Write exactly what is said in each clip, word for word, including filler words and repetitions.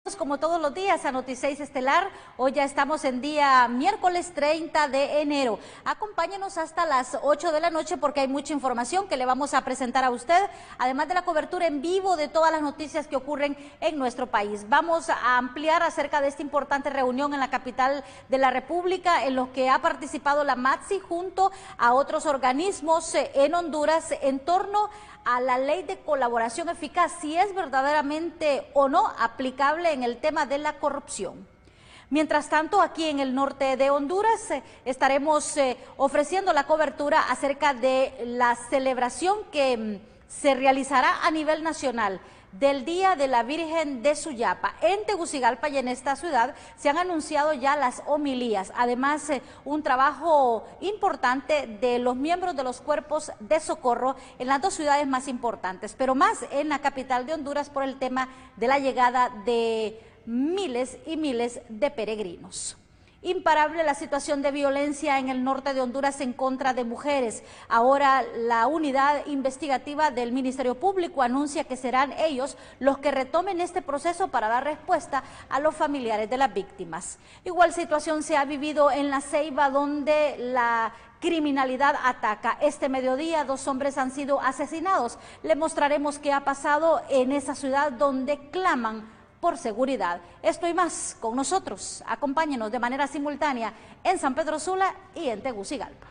Como todos los días a Notiseis Estelar. Hoy ya estamos en día miércoles treinta de enero. Acompáñenos hasta las ocho de la noche porque hay mucha información que le vamos a presentar a usted, además de la cobertura en vivo de todas las noticias que ocurren en nuestro país. Vamos a ampliar acerca de esta importante reunión en la capital de la República, en los que ha participado la MATSI junto a otros organismos en Honduras en torno a la ley de colaboración eficaz, si es verdaderamente o no aplicable en el tema de la corrupción. Mientras tanto, aquí en el norte de Honduras eh, estaremos eh, ofreciendo la cobertura acerca de la celebración que mm, se realizará a nivel nacional del Día de la Virgen de Suyapa. En Tegucigalpa y en esta ciudad se han anunciado ya las homilías, además eh, un trabajo importante de los miembros de los cuerpos de socorro en las dos ciudades más importantes, pero más en la capital de Honduras por el tema de la llegada de miles y miles de peregrinos. Imparable la situación de violencia en el norte de Honduras en contra de mujeres. Ahora la unidad investigativa del Ministerio Público anuncia que serán ellos los que retomen este proceso para dar respuesta a los familiares de las víctimas. Igual situación se ha vivido en La Ceiba, donde la criminalidad ataca. Este mediodía dos hombres han sido asesinados. Le mostraremos qué ha pasado en esa ciudad donde claman por seguridad. Esto y más con nosotros. Acompáñenos de manera simultánea en San Pedro Sula y en Tegucigalpa.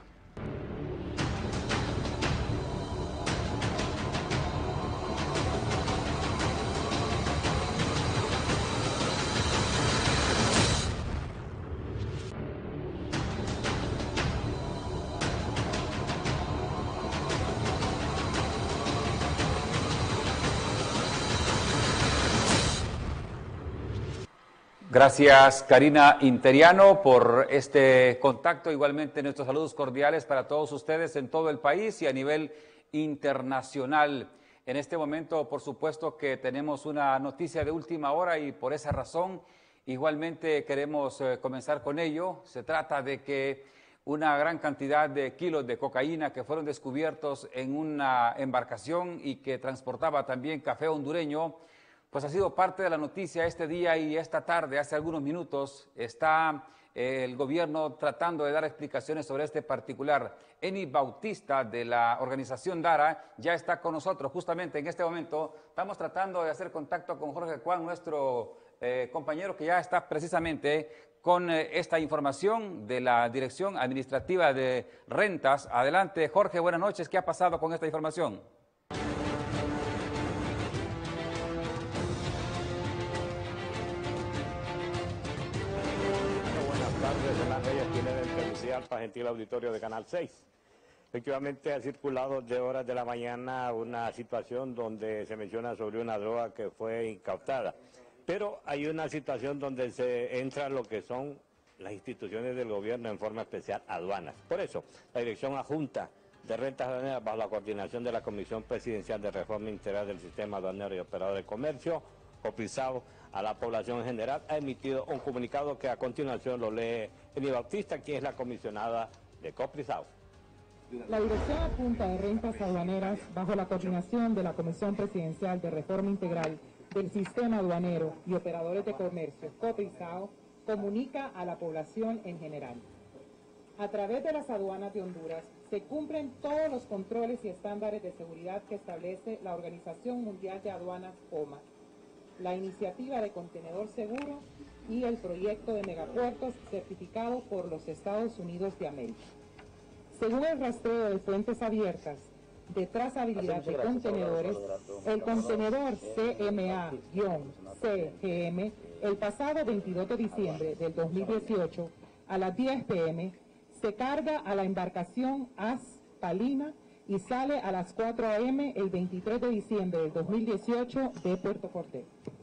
Gracias, Karina Interiano, por este contacto. Igualmente nuestros saludos cordiales para todos ustedes en todo el país y a nivel internacional. En este momento, por supuesto que tenemos una noticia de última hora y por esa razón igualmente queremos eh, comenzar con ello. Se trata de que una gran cantidad de kilos de cocaína que fueron descubiertos en una embarcación y que transportaba también café hondureño, pues ha sido parte de la noticia este día y esta tarde, hace algunos minutos, está eh, el gobierno tratando de dar explicaciones sobre este particular. Eni Bautista, de la organización DARA, ya está con nosotros justamente en este momento. Estamos tratando de hacer contacto con Jorge Juan, nuestro eh, compañero que ya está precisamente con eh, esta información de la Dirección Administrativa de Rentas. Adelante, Jorge, buenas noches. ¿Qué ha pasado con esta información? Para gentil auditorio de Canal seis. Efectivamente ha circulado de horas de la mañana una situación donde se menciona sobre una droga que fue incautada, pero hay una situación donde se entra lo que son las instituciones del gobierno, en forma especial aduanas. Por eso, la Dirección Adjunta de Rentas Aduaneras, bajo la coordinación de la Comisión Presidencial de Reforma Integral del Sistema Aduanero y Operador de Comercio, COPRISAO, a la población en general, ha emitido un comunicado que a continuación lo lee Eni Bautista, quien es la comisionada de COPRISAO. La Dirección Adjunta de Rentas Aduaneras, bajo la coordinación de la Comisión Presidencial de Reforma Integral del Sistema Aduanero y Operadores de Comercio, COPRISAO, comunica a la población en general. A través de las aduanas de Honduras se cumplen todos los controles y estándares de seguridad que establece la Organización Mundial de Aduanas, O M A, la iniciativa de contenedor seguro y el proyecto de megapuertos certificado por los Estados Unidos de América. Según el rastreo de fuentes abiertas de trazabilidad de contenedores, el contenedor C M A C G M el pasado veintidós de diciembre del dos mil dieciocho a las diez pe eme se carga a la embarcación A S Palina y sale a las cuatro a eme el veintitrés de diciembre del dos mil dieciocho de Puerto Cortés.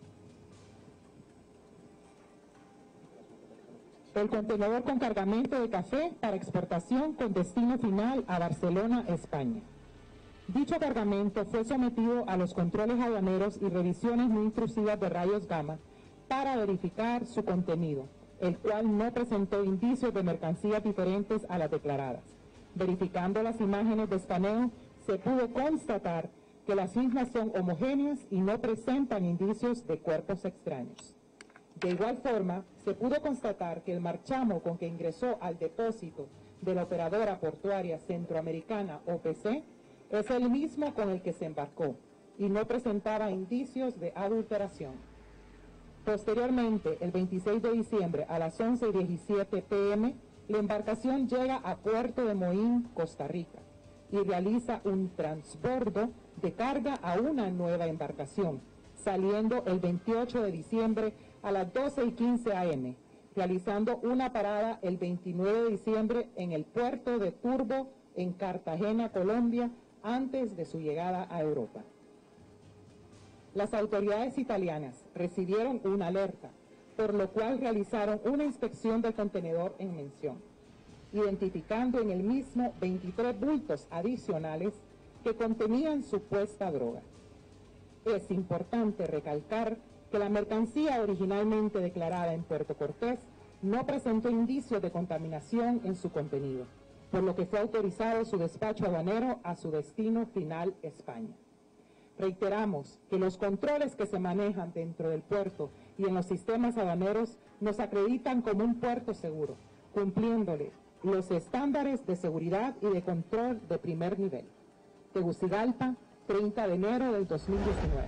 El contenedor con cargamento de café para exportación con destino final a Barcelona, España. Dicho cargamento fue sometido a los controles aduaneros y revisiones no intrusivas de rayos gamma para verificar su contenido, el cual no presentó indicios de mercancías diferentes a las declaradas. Verificando las imágenes de escaneo, se pudo constatar que las mismas son homogéneas y no presentan indicios de cuerpos extraños. De igual forma, se pudo constatar que el marchamo con que ingresó al depósito de la operadora portuaria centroamericana O P C es el mismo con el que se embarcó y no presentaba indicios de adulteración. Posteriormente, el veintiséis de diciembre a las once y diecisiete pe eme, la embarcación llega a Puerto de Moín, Costa Rica, y realiza un transbordo de carga a una nueva embarcación, saliendo el veintiocho de diciembre a las doce y quince a eme, realizando una parada el veintinueve de diciembre en el puerto de Turbo, en Cartagena, Colombia, antes de su llegada a Europa. Las autoridades italianas recibieron una alerta, por lo cual realizaron una inspección del contenedor en mención, identificando en el mismo veintitrés bultos adicionales que contenían supuesta droga. Es importante recalcar que la mercancía originalmente declarada en Puerto Cortés no presentó indicios de contaminación en su contenido, por lo que fue autorizado su despacho aduanero a su destino final, España. Reiteramos que los controles que se manejan dentro del puerto y en los sistemas aduaneros nos acreditan como un puerto seguro, cumpliéndole los estándares de seguridad y de control de primer nivel. Tegucigalpa, treinta de enero del dos mil diecinueve.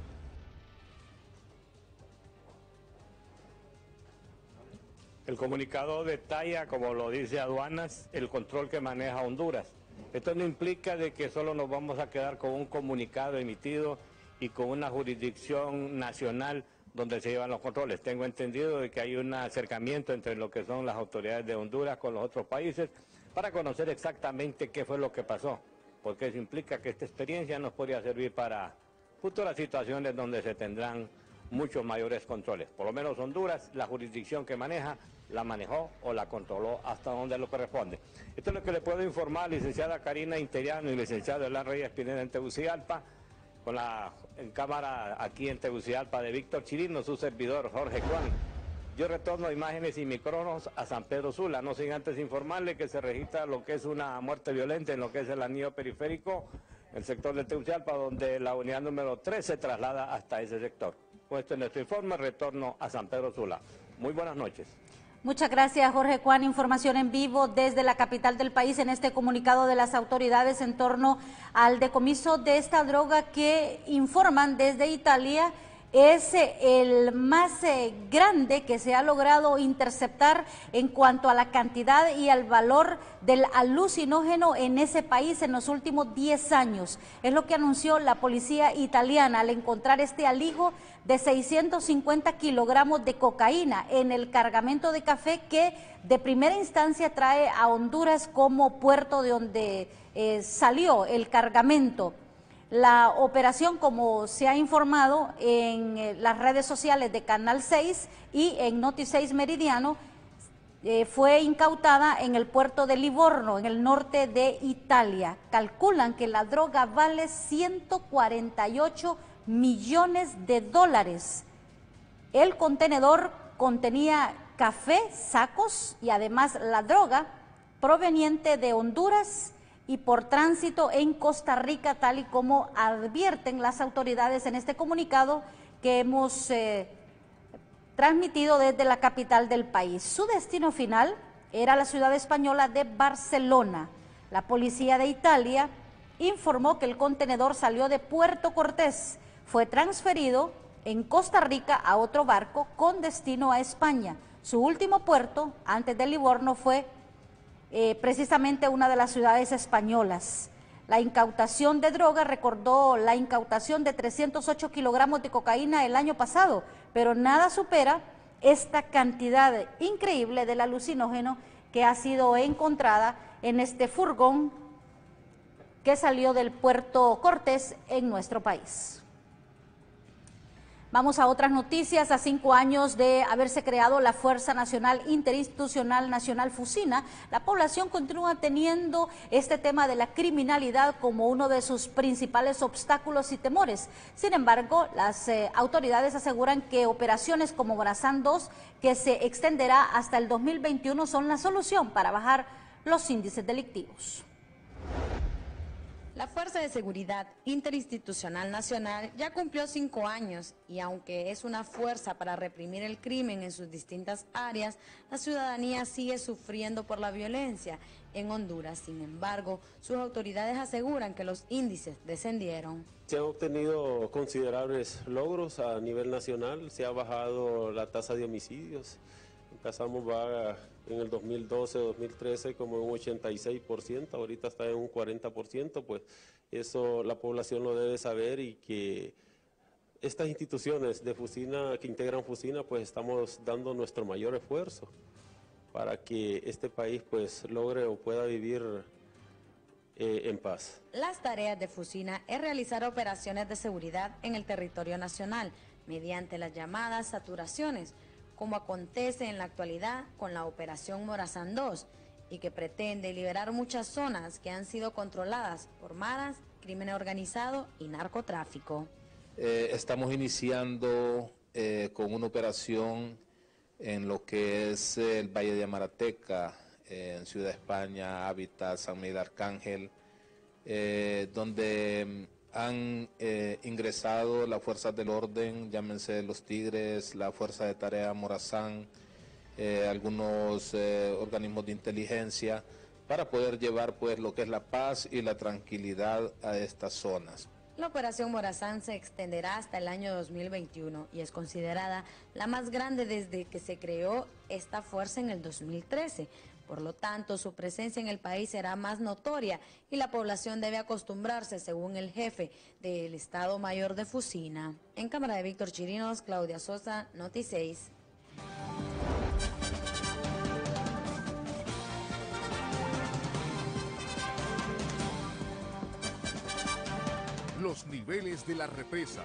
El comunicado detalla, como lo dice Aduanas, el control que maneja Honduras. Esto no implica de que solo nos vamos a quedar con un comunicado emitido y con una jurisdicción nacional donde se llevan los controles. Tengo entendido de que hay un acercamiento entre lo que son las autoridades de Honduras con los otros países para conocer exactamente qué fue lo que pasó, porque eso implica que esta experiencia nos podría servir para futuras situaciones donde se tendrán muchos mayores controles. Por lo menos Honduras, la jurisdicción que maneja, la manejó o la controló hasta donde lo corresponde. Esto es lo que le puedo informar, licenciada Karina Interiano y licenciado Elan Reyes Pineda en Tegucigalpa, con la en cámara aquí en Tegucigalpa de Víctor Chirino, su servidor Jorge Juan. Yo retorno imágenes y micrófonos a San Pedro Sula, no sin antes informarle que se registra lo que es una muerte violenta en lo que es el anillo periférico, el sector de Tegucigalpa, donde la unidad número tres se traslada hasta ese sector. Puesto en nuestro informe, retorno a San Pedro Sula. Muy buenas noches. Muchas gracias, Jorge Juan. Información en vivo desde la capital del país en este comunicado de las autoridades en torno al decomiso de esta droga que informan desde Italia es el más eh, grande que se ha logrado interceptar en cuanto a la cantidad y al valor del alucinógeno en ese país en los últimos diez años. Es lo que anunció la policía italiana al encontrar este alijo de seiscientos cincuenta kilogramos de cocaína en el cargamento de café que de primera instancia trae a Honduras como puerto de donde eh, salió el cargamento. La operación, como se ha informado en eh, las redes sociales de Canal seis y en Noti seis Meridiano, eh, fue incautada en el puerto de Livorno, en el norte de Italia. Calculan que la droga vale ciento cuarenta y ocho millones de dólares. El contenedor contenía café, sacos y además la droga proveniente de Honduras y por tránsito en Costa Rica, tal y como advierten las autoridades en este comunicado que hemos eh, transmitido desde la capital del país. Su destino final era la ciudad española de Barcelona. La policía de Italia informó que el contenedor salió de Puerto Cortés, fue transferido en Costa Rica a otro barco con destino a España. Su último puerto, antes de Livorno, fue Eh, precisamente una de las ciudades españolas. La incautación de droga recordó la incautación de trescientos ocho kilogramos de cocaína el año pasado, pero nada supera esta cantidad increíble del alucinógeno que ha sido encontrada en este furgón que salió del Puerto Cortés en nuestro país. Vamos a otras noticias. A cinco años de haberse creado la Fuerza Nacional Interinstitucional Nacional Fusina, la población continúa teniendo este tema de la criminalidad como uno de sus principales obstáculos y temores. Sin embargo, las eh, autoridades aseguran que operaciones como Brazán dos, que se extenderá hasta el dos mil veintiuno, son la solución para bajar los índices delictivos. La Fuerza de Seguridad Interinstitucional Nacional ya cumplió cinco años y aunque es una fuerza para reprimir el crimen en sus distintas áreas, la ciudadanía sigue sufriendo por la violencia en Honduras. Sin embargo, sus autoridades aseguran que los índices descendieron. Se han obtenido considerables logros a nivel nacional, se ha bajado la tasa de homicidios. Empezamos va en el dos mil doce, dos mil trece como un ochenta y seis por ciento, ahorita está en un cuarenta por ciento, pues eso la población lo debe saber y que estas instituciones de Fusina, que integran Fusina, pues estamos dando nuestro mayor esfuerzo para que este país pues logre o pueda vivir eh, en paz. Las tareas de Fusina es realizar operaciones de seguridad en el territorio nacional mediante las llamadas saturaciones, como acontece en la actualidad con la Operación Morazán dos, y que pretende liberar muchas zonas que han sido controladas por maras, crimen organizado y narcotráfico. Eh, estamos iniciando eh, con una operación en lo que es el Valle de Amarateca, eh, en Ciudad España, Hábitat, San Miguel Arcángel, eh, donde han eh, ingresado las fuerzas del orden, llámense los Tigres, la Fuerza de Tarea Morazán, eh, algunos eh, organismos de inteligencia, para poder llevar pues lo que es la paz y la tranquilidad a estas zonas. La Operación Morazán se extenderá hasta el año dos mil veintiuno y es considerada la más grande desde que se creó esta fuerza en el dos mil trece. Por lo tanto, su presencia en el país será más notoria y la población debe acostumbrarse, según el jefe del Estado Mayor de Fusina. En cámara de Víctor Chirinos, Claudia Sosa, Noti seis. Los niveles de las represas.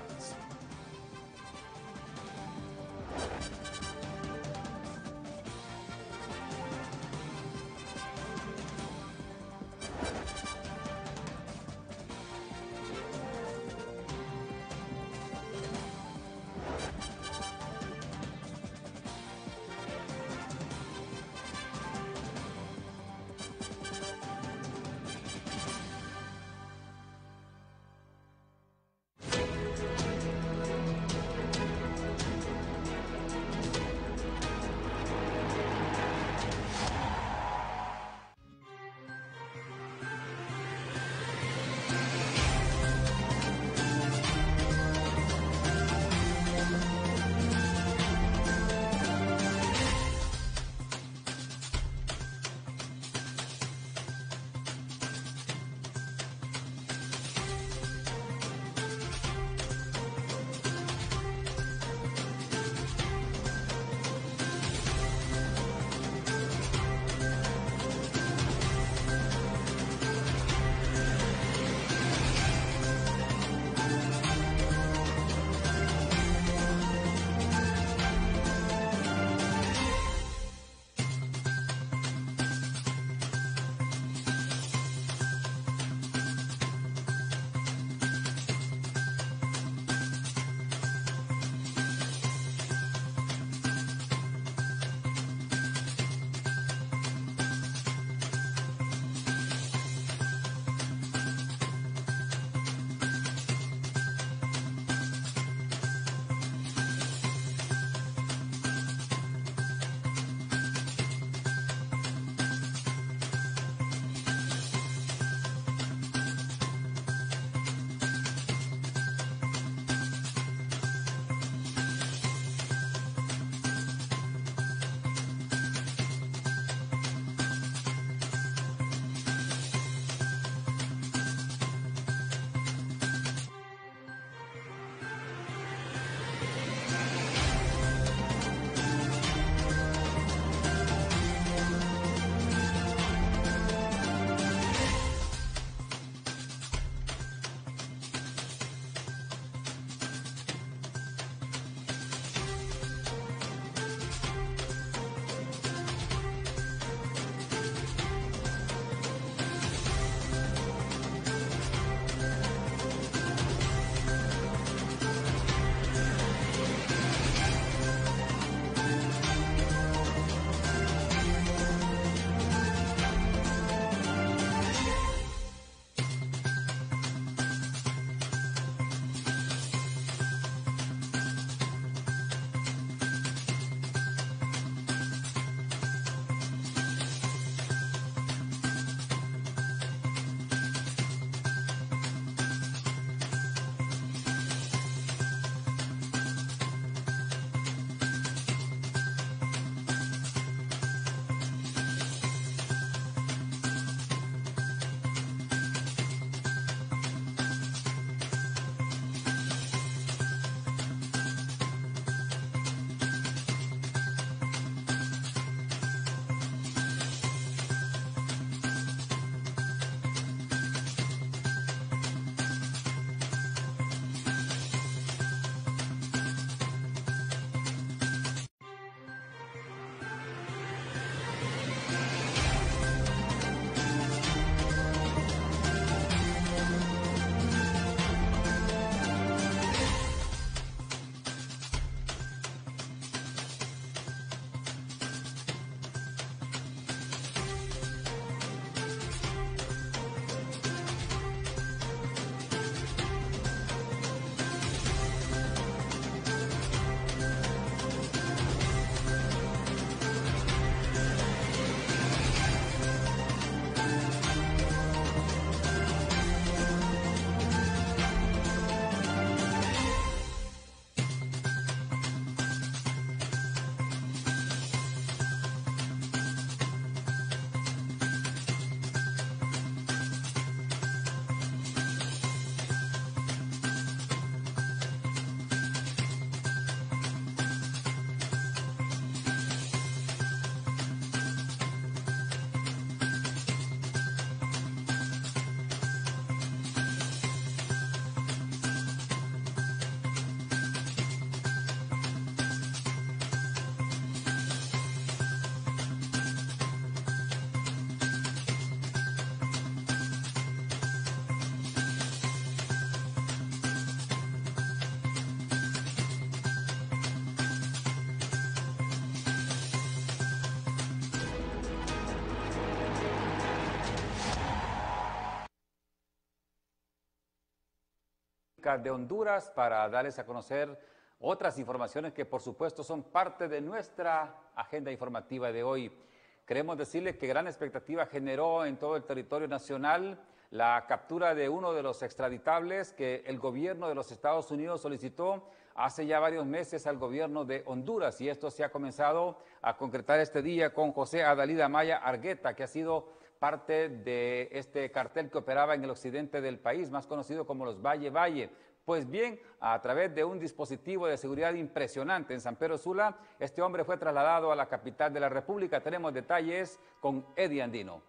de Honduras para darles a conocer otras informaciones que por supuesto son parte de nuestra agenda informativa de hoy. Queremos decirles que gran expectativa generó en todo el territorio nacional la captura de uno de los extraditables que el gobierno de los Estados Unidos solicitó hace ya varios meses al gobierno de Honduras, y esto se ha comenzado a concretar este día con José Adalid Amaya Argueta, que ha sido parte de este cartel que operaba en el occidente del país, más conocido como los Valle Valle. Pues bien, a través de un dispositivo de seguridad impresionante en San Pedro Sula, este hombre fue trasladado a la capital de la República. Tenemos detalles con Eddie Andino.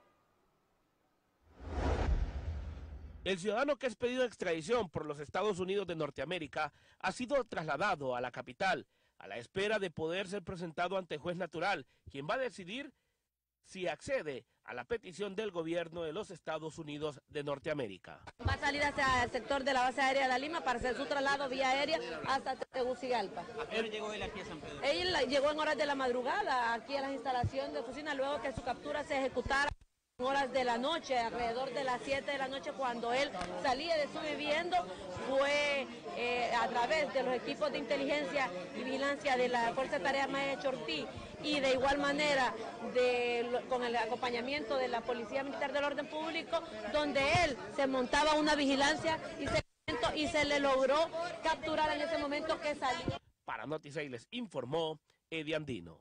El ciudadano que es pedido de extradición por los Estados Unidos de Norteamérica ha sido trasladado a la capital, a la espera de poder ser presentado ante juez natural, quien va a decidir si accede a la petición del gobierno de los Estados Unidos de Norteamérica. Va a salir hacia el sector de la base aérea de La Lima para hacer su traslado vía aérea hasta Tegucigalpa. ¿A qué hora llegó él aquí a San Pedro? Él llegó en horas de la madrugada aquí a la instalación de oficina, luego que su captura se ejecutara en horas de la noche, alrededor de las siete de la noche, cuando él salía de su vivienda. Fue eh, a través de los equipos de inteligencia y vigilancia de la Fuerza de Tareas Maya Chortí y de igual manera de, con el acompañamiento de la Policía Militar del Orden Público, donde él se montaba una vigilancia y se, y se le logró capturar en ese momento que salió. Para Notiseis les informó Eddie Andino.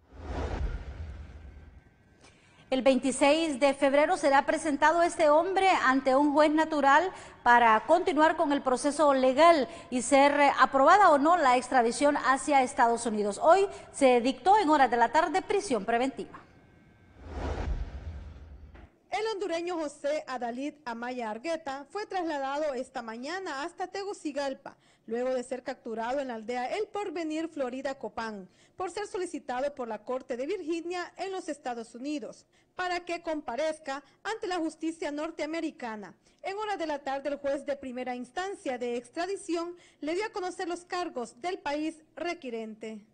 El veintiséis de febrero será presentado este hombre ante un juez natural para continuar con el proceso legal y ser aprobada o no la extradición hacia Estados Unidos. Hoy se dictó en horas de la tarde prisión preventiva. El hondureño José Adalid Amaya Argueta fue trasladado esta mañana hasta Tegucigalpa, luego de ser capturado en la aldea El Porvenir, Florida, Copán, por ser solicitado por la Corte de Virginia en los Estados Unidos, para que comparezca ante la justicia norteamericana. En horas de la tarde, el juez de primera instancia de extradición le dio a conocer los cargos del país requirente.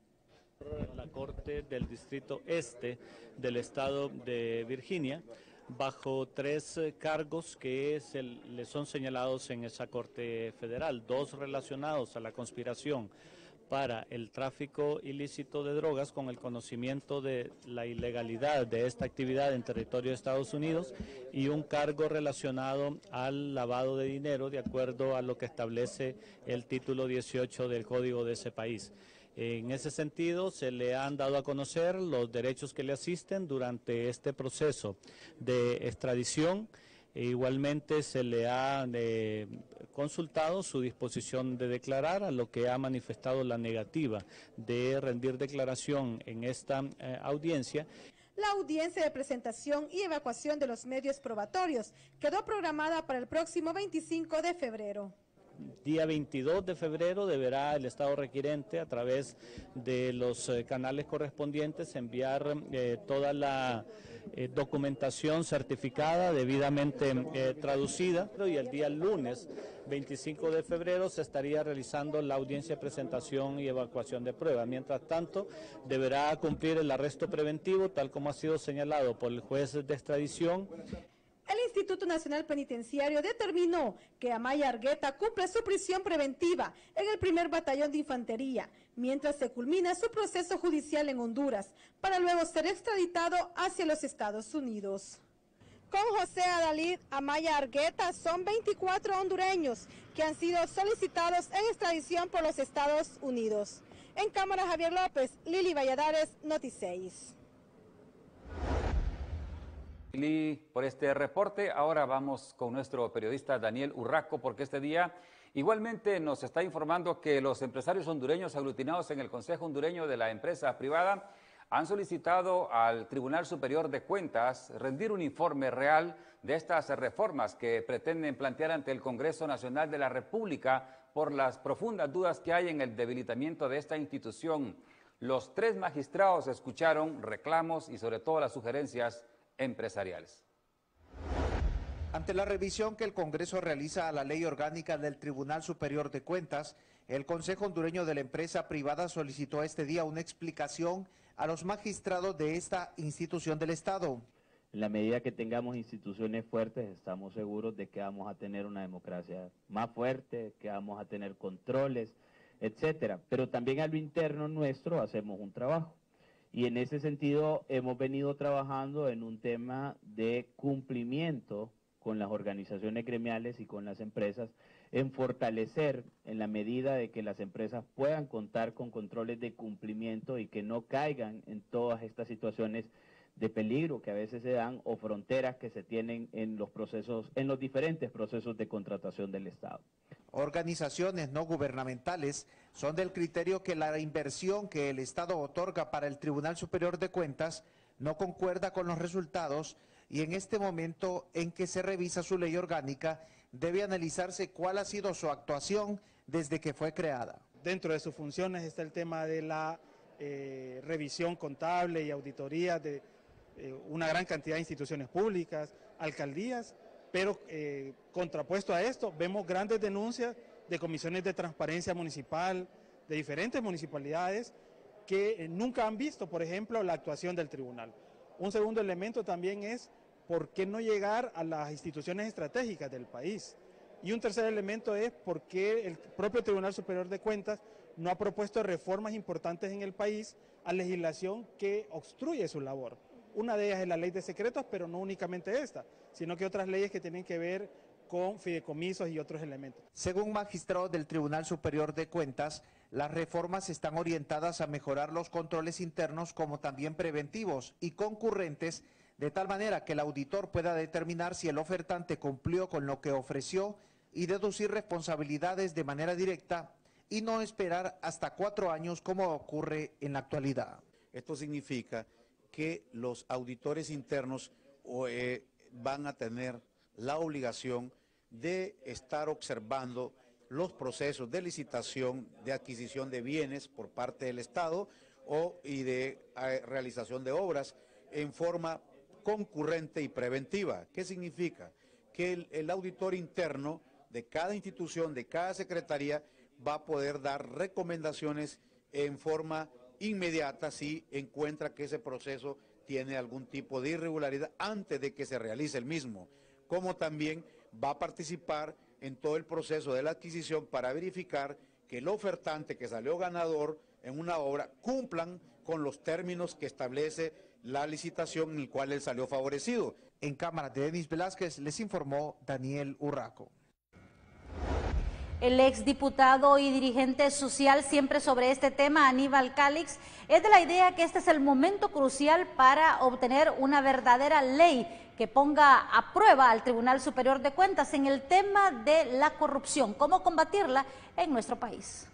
La Corte del Distrito Este del Estado de Virginia, bajo tres cargos que se le son señalados en esa Corte Federal, dos relacionados a la conspiración para el tráfico ilícito de drogas con el conocimiento de la ilegalidad de esta actividad en territorio de Estados Unidos, y un cargo relacionado al lavado de dinero de acuerdo a lo que establece el título dieciocho del Código de ese país. En ese sentido, se le han dado a conocer los derechos que le asisten durante este proceso de extradición. E igualmente se le ha eh, consultado su disposición de declarar, a lo que ha manifestado la negativa de rendir declaración en esta eh, audiencia. La audiencia de presentación y evacuación de los medios probatorios quedó programada para el próximo veinticinco de febrero. Día veintidós de febrero deberá el Estado requirente, a través de los eh, canales correspondientes, enviar eh, toda la eh, documentación certificada, debidamente eh, traducida, y el día lunes veinticinco de febrero se estaría realizando la audiencia de presentación y evacuación de pruebas. Mientras tanto, deberá cumplir el arresto preventivo, tal como ha sido señalado por el juez de extradición. El Instituto Nacional Penitenciario determinó que Amaya Argueta cumple su prisión preventiva en el primer batallón de infantería, mientras se culmina su proceso judicial en Honduras, para luego ser extraditado hacia los Estados Unidos. Con José Adalid Amaya Argueta son veinticuatro hondureños que han sido solicitados en extradición por los Estados Unidos. En cámara, Javier López, Lili Valladares, Notiseis. Lili, por este reporte. Ahora vamos con nuestro periodista Daniel Urraco, porque este día igualmente nos está informando que los empresarios hondureños aglutinados en el Consejo Hondureño de la Empresa Privada han solicitado al Tribunal Superior de Cuentas rendir un informe real de estas reformas que pretenden plantear ante el Congreso Nacional de la República por las profundas dudas que hay en el debilitamiento de esta institución. Los tres magistrados escucharon reclamos y sobre todo las sugerencias empresariales. Ante la revisión que el Congreso realiza a la Ley Orgánica del Tribunal Superior de Cuentas, el Consejo Hondureño de la Empresa Privada solicitó este día una explicación a los magistrados de esta institución del Estado. En la medida que tengamos instituciones fuertes, estamos seguros de que vamos a tener una democracia más fuerte, que vamos a tener controles, etcétera. Pero también a lo interno nuestro hacemos un trabajo. Y en ese sentido hemos venido trabajando en un tema de cumplimiento con las organizaciones gremiales y con las empresas, en fortalecer en la medida de que las empresas puedan contar con controles de cumplimiento y que no caigan en todas estas situaciones de peligro que a veces se dan o fronteras que se tienen en los procesos, en los diferentes procesos de contratación del Estado. Organizaciones no gubernamentales son del criterio que la inversión que el Estado otorga para el Tribunal Superior de Cuentas no concuerda con los resultados y en este momento en que se revisa su ley orgánica debe analizarse cuál ha sido su actuación desde que fue creada. Dentro de sus funciones está el tema de la eh, revisión contable y auditoría de eh, una gran cantidad de instituciones públicas, alcaldías, pero eh, contrapuesto a esto vemos grandes denuncias de comisiones de transparencia municipal, de diferentes municipalidades que eh, nunca han visto, por ejemplo, la actuación del tribunal. Un segundo elemento también es por qué no llegar a las instituciones estratégicas del país. Y un tercer elemento es por qué el propio Tribunal Superior de Cuentas no ha propuesto reformas importantes en el país a legislación que obstruye su labor. Una de ellas es la ley de secretos, pero no únicamente esta, sino que otras leyes que tienen que ver con fideicomisos y otros elementos. Según magistrados del Tribunal Superior de Cuentas, las reformas están orientadas a mejorar los controles internos como también preventivos y concurrentes, de tal manera que el auditor pueda determinar si el ofertante cumplió con lo que ofreció y deducir responsabilidades de manera directa y no esperar hasta cuatro años como ocurre en la actualidad. Esto significa que los auditores internos eh, van a tener la obligación de estar observando los procesos de licitación, de adquisición de bienes por parte del Estado o, y de eh, realización de obras en forma concurrente y preventiva. ¿Qué significa? Que el, el auditor interno de cada institución, de cada secretaría, va a poder dar recomendaciones en forma inmediata si encuentra que ese proceso tiene algún tipo de irregularidad antes de que se realice el mismo, como también va a participar en todo el proceso de la adquisición para verificar que el ofertante que salió ganador en una obra cumplan con los términos que establece la licitación en el cual él salió favorecido. En cámara de Denis Velázquez les informó Daniel Urraco. El exdiputado y dirigente social siempre sobre este tema, Aníbal Calix, es de la idea que este es el momento crucial para obtener una verdadera ley que ponga a prueba al Tribunal Superior de Cuentas en el tema de la corrupción, cómo combatirla en nuestro país.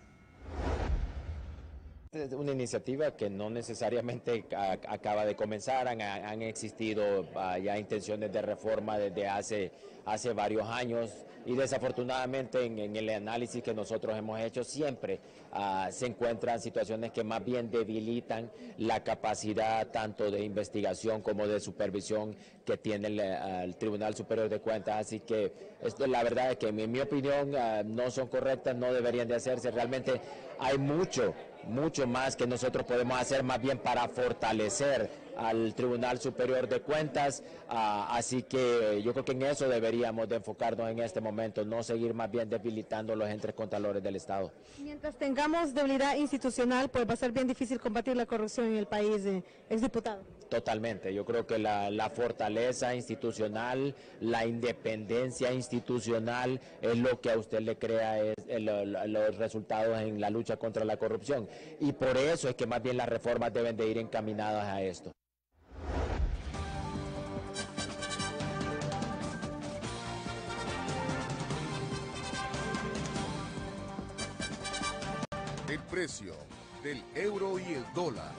Es una iniciativa que no necesariamente acaba de comenzar, han, han existido uh, ya intenciones de reforma desde hace, hace varios años y desafortunadamente en, en el análisis que nosotros hemos hecho siempre uh, se encuentran situaciones que más bien debilitan la capacidad tanto de investigación como de supervisión que tiene el, uh, el Tribunal Superior de Cuentas, así que esto, la verdad es que en mi opinión uh, no son correctas, no deberían de hacerse, realmente hay mucho mucho más que nosotros podemos hacer más bien para fortalecer al Tribunal Superior de Cuentas, uh, así que yo creo que en eso deberíamos de enfocarnos en este momento, no seguir más bien debilitando los entes contralores del Estado. Mientras tengamos debilidad institucional, pues va a ser bien difícil combatir la corrupción en el país, eh, exdiputado. Totalmente, yo creo que la, la fortaleza institucional, la independencia institucional es lo que a usted le crea es, el, los resultados en la lucha contra la corrupción y por eso es que más bien las reformas deben de ir encaminadas a esto. El precio del euro y el dólar.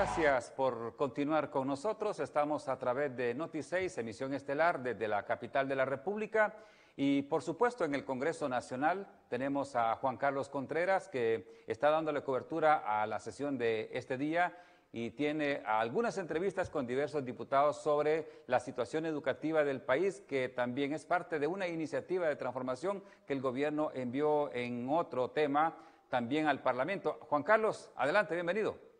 Gracias por continuar con nosotros. Estamos a través de Noti seis, emisión estelar desde la capital de la República. Y por supuesto en el Congreso Nacional tenemos a Juan Carlos Contreras, que está dándole cobertura a la sesión de este día y tiene algunas entrevistas con diversos diputados sobre la situación educativa del país, que también es parte de una iniciativa de transformación que el gobierno envió en otro tema también al Parlamento. Juan Carlos, adelante, bienvenido.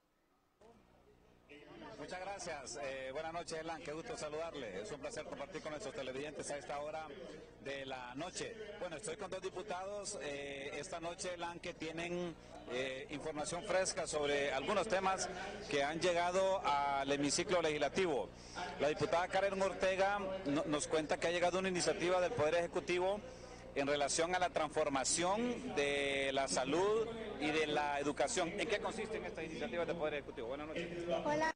Muchas gracias. Eh, buenas noches, Elan. Qué gusto saludarle. Es un placer compartir con nuestros televidentes a esta hora de la noche. Bueno, estoy con dos diputados eh, esta noche, Elan, que tienen eh, información fresca sobre algunos temas que han llegado al hemiciclo legislativo. La diputada Karen Ortega no, nos cuenta que ha llegado una iniciativa del Poder Ejecutivo en relación a la transformación de la salud y de la educación. ¿En qué consisten estas iniciativas del Poder Ejecutivo? Buenas noches. Hola.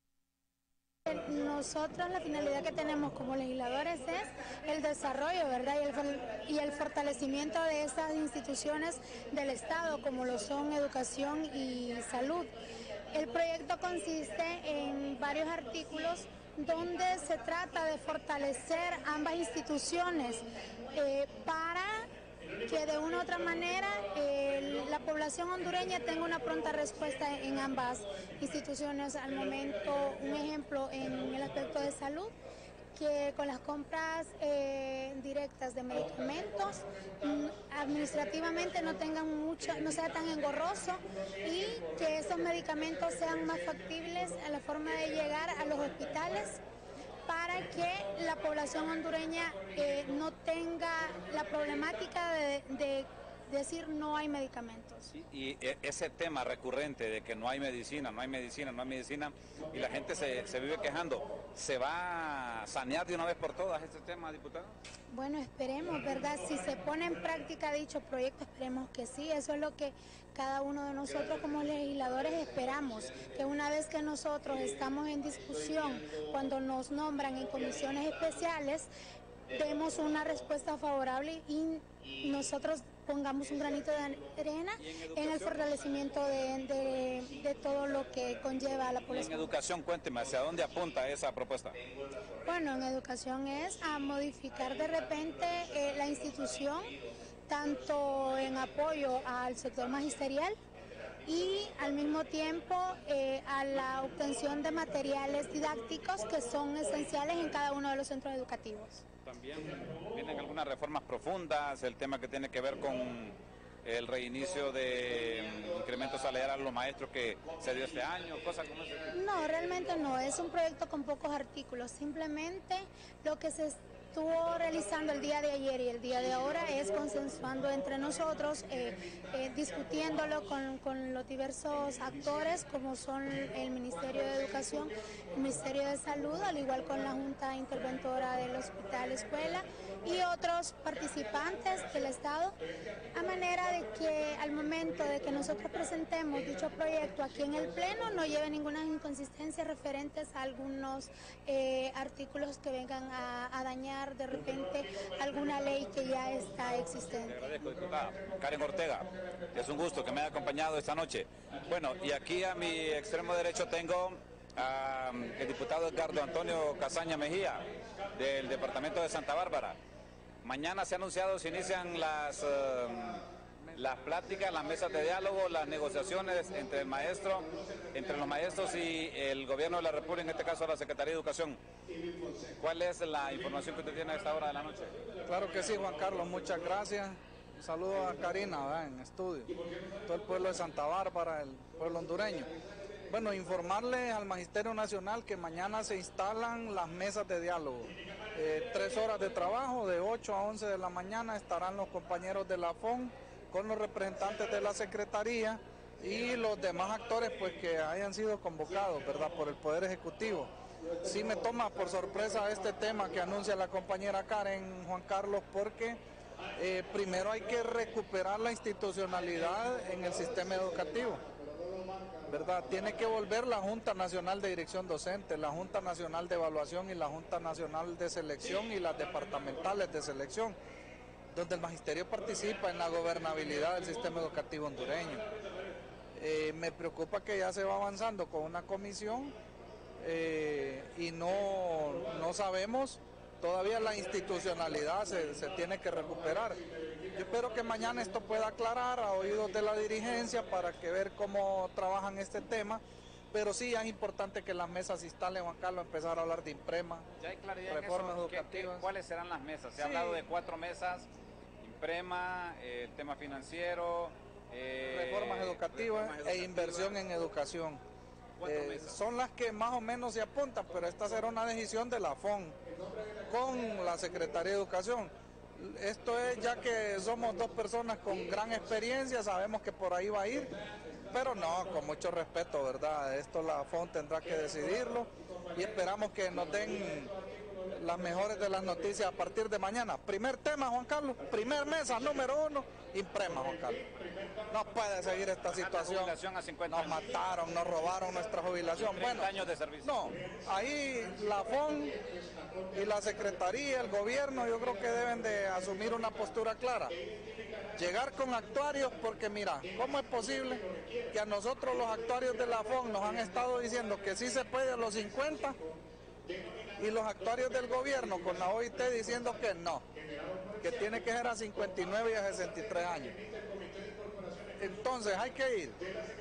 Nosotros la finalidad que tenemos como legisladores es el desarrollo, ¿verdad? Y el, y el fortalecimiento de estas instituciones del Estado, como lo son educación y salud. El proyecto consiste en varios artículos donde se trata de fortalecer ambas instituciones eh, para que de una u otra manera eh, la población hondureña tenga una pronta respuesta en ambas instituciones. Al momento, un ejemplo en el aspecto de salud, que con las compras eh, directas de medicamentos mm, administrativamente no tengan mucho, no sea tan engorroso, y que esos medicamentos sean más factibles a la forma de llegar a los hospitales, para que la población hondureña eh, no tenga la problemática de, de decir no hay medicamentos. Y ese tema recurrente de que no hay medicina, no hay medicina, no hay medicina, y la gente se, se vive quejando, ¿se va a sanear de una vez por todas este tema, diputada? Bueno, esperemos, ¿verdad? Si se pone en práctica dicho proyecto, esperemos que sí. Eso es lo que cada uno de nosotros como legisladores esperamos, que una vez que nosotros estamos en discusión, cuando nos nombran en comisiones especiales, demos una respuesta favorable y nosotros pongamos un granito de arena en el fortalecimiento de, de, de todo lo que conlleva a la población. En educación, cuénteme, ¿hacia dónde apunta esa propuesta? Bueno, en educación es a modificar de repente eh, la institución, tanto en apoyo al sector magisterial y al mismo tiempo eh, a la obtención de materiales didácticos que son esenciales en cada uno de los centros educativos. También vienen algunas reformas profundas, el tema que tiene que ver con el reinicio de incrementos salariales a los maestros que se dio este año, cosas como eso. No, realmente no, es un proyecto con pocos artículos, simplemente lo que se estuvo realizando el día de ayer y el día de ahora es consensuando entre nosotros, eh, eh, discutiéndolo con, con los diversos actores como son el Ministerio de Educación, el Ministerio de Salud, al igual con la Junta Interventora del Hospital Escuela y otros participantes del Estado, a manera de que al momento de que nosotros presentemos dicho proyecto aquí en el Pleno no lleve ninguna inconsistencia referentes a algunos eh, artículos que vengan a, a dañar de repente alguna ley que ya está existente. Le agradezco, diputada Karen Ortega. Es un gusto que me haya acompañado esta noche. Bueno, y aquí a mi extremo derecho tengo al diputado Edgardo Antonio Casaña Mejía, del departamento de Santa Bárbara. Mañana se ha anunciado, se inician las, uh, las pláticas, las mesas de diálogo, las negociaciones entre el maestro, entre los maestros y el gobierno de la República, en este caso la Secretaría de Educación. ¿Cuál es la información que usted tiene a esta hora de la noche? Claro que sí, Juan Carlos, muchas gracias. Un saludo a Karina, ¿verdad? En estudio, todo el pueblo de Santa Bárbara, el pueblo hondureño. Bueno, informarle al Magisterio Nacional que mañana se instalan las mesas de diálogo. Eh, tres horas de trabajo, de ocho a once de la mañana estarán los compañeros de la F O N con los representantes de la Secretaría y los demás actores pues que hayan sido convocados, ¿verdad?, por el Poder Ejecutivo. Sí me toma por sorpresa este tema que anuncia la compañera Karen, Juan Carlos, porque eh, primero hay que recuperar la institucionalidad en el sistema educativo, ¿verdad? Tiene que volver la Junta Nacional de Dirección Docente, la Junta Nacional de Evaluación y la Junta Nacional de Selección y las departamentales de selección, donde el magisterio participa en la gobernabilidad del sistema educativo hondureño. Eh, me preocupa que ya se va avanzando con una comisión eh, y no, no sabemos, todavía la institucionalidad se, se tiene que recuperar. Yo espero que mañana esto pueda aclarar a oídos de la dirigencia para que ver cómo trabajan este tema, pero sí es importante que las mesas se instalen, Juan Carlos, empezar a hablar de IMPREMA, ¿Ya hay claridad reformas en eso? ¿Qué, educativas. qué, ¿Cuáles serán las mesas? Se Sí. ha hablado de cuatro mesas, IMPREMA, eh, el tema financiero, eh, reformas educativas reformas e educativas. inversión en educación. Cuatro Eh, mesas. son las que más o menos se apuntan, pero esta será una decisión de la F O N con la Secretaría de Educación. Esto es ya que somos dos personas con gran experiencia, sabemos que por ahí va a ir, pero no, con mucho respeto, ¿verdad? Esto la F O N tendrá que decidirlo y esperamos que nos den las mejores de las noticias a partir de mañana. Primer tema, Juan Carlos, primer mesa, número uno, IMPREMA, Juan Carlos. No puede seguir esta situación. Jubilación a cincuenta Nos años. mataron, nos robaron nuestra jubilación. treinta Bueno, años de servicio. no, ahí la F O N y la Secretaría, el gobierno, yo creo que deben de asumir una postura clara. Llegar con actuarios, porque mira, ¿cómo es posible que a nosotros los actuarios de la F O N nos han estado diciendo que sí se puede a los cincuenta y los actuarios del gobierno con la O I T diciendo que no, que tiene que ser a cincuenta y nueve y a sesenta y tres años? Entonces hay que ir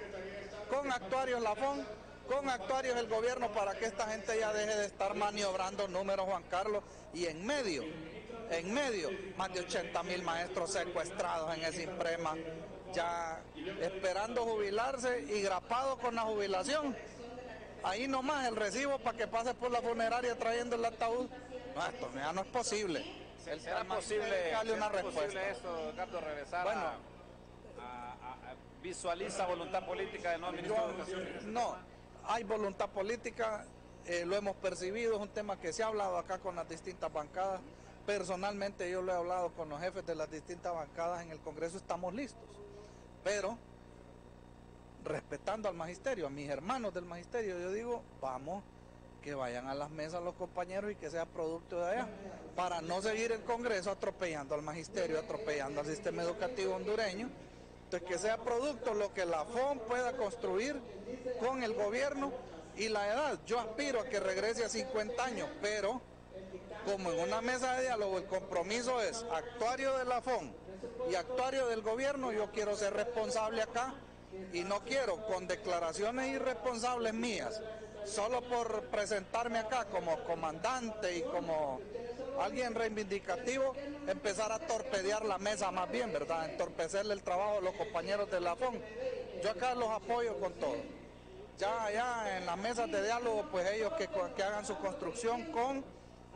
con actuarios la F O N, con actuarios el gobierno para que esta gente ya deje de estar maniobrando números, Juan Carlos, y en medio, en medio, más de ochenta mil maestros secuestrados en ese IMPREMA, ya esperando jubilarse y grapados con la jubilación. Ahí nomás el recibo para que pase por la funeraria trayendo el ataúd. No, esto ya no es posible. El ¿Será tema posible, es darle una será respuesta. posible eso, Ricardo, regresar Bueno. a, a- a- a- visualiza voluntad política del nuevo ministro de Educación? No, hay voluntad política, eh, lo hemos percibido, es un tema que se ha hablado acá con las distintas bancadas. Personalmente yo lo he hablado con los jefes de las distintas bancadas en el Congreso, estamos listos. Pero, respetando al magisterio, a mis hermanos del magisterio, yo digo, vamos, que vayan a las mesas los compañeros y que sea producto de allá, para no seguir el Congreso atropellando al magisterio, atropellando al sistema educativo hondureño. Entonces, que sea producto lo que la F O N pueda construir con el gobierno y la edad. Yo aspiro a que regrese a cincuenta años, pero como en una mesa de diálogo el compromiso es actuario de la F O N y actuario del gobierno, yo quiero ser responsable acá y no quiero con declaraciones irresponsables mías, solo por presentarme acá como comandante y como alguien reivindicativo, empezar a torpedear la mesa más bien, ¿verdad? Entorpecerle el trabajo a los compañeros de la F O N. Yo acá los apoyo con todo. Ya allá en las mesas de diálogo, pues ellos que, que hagan su construcción con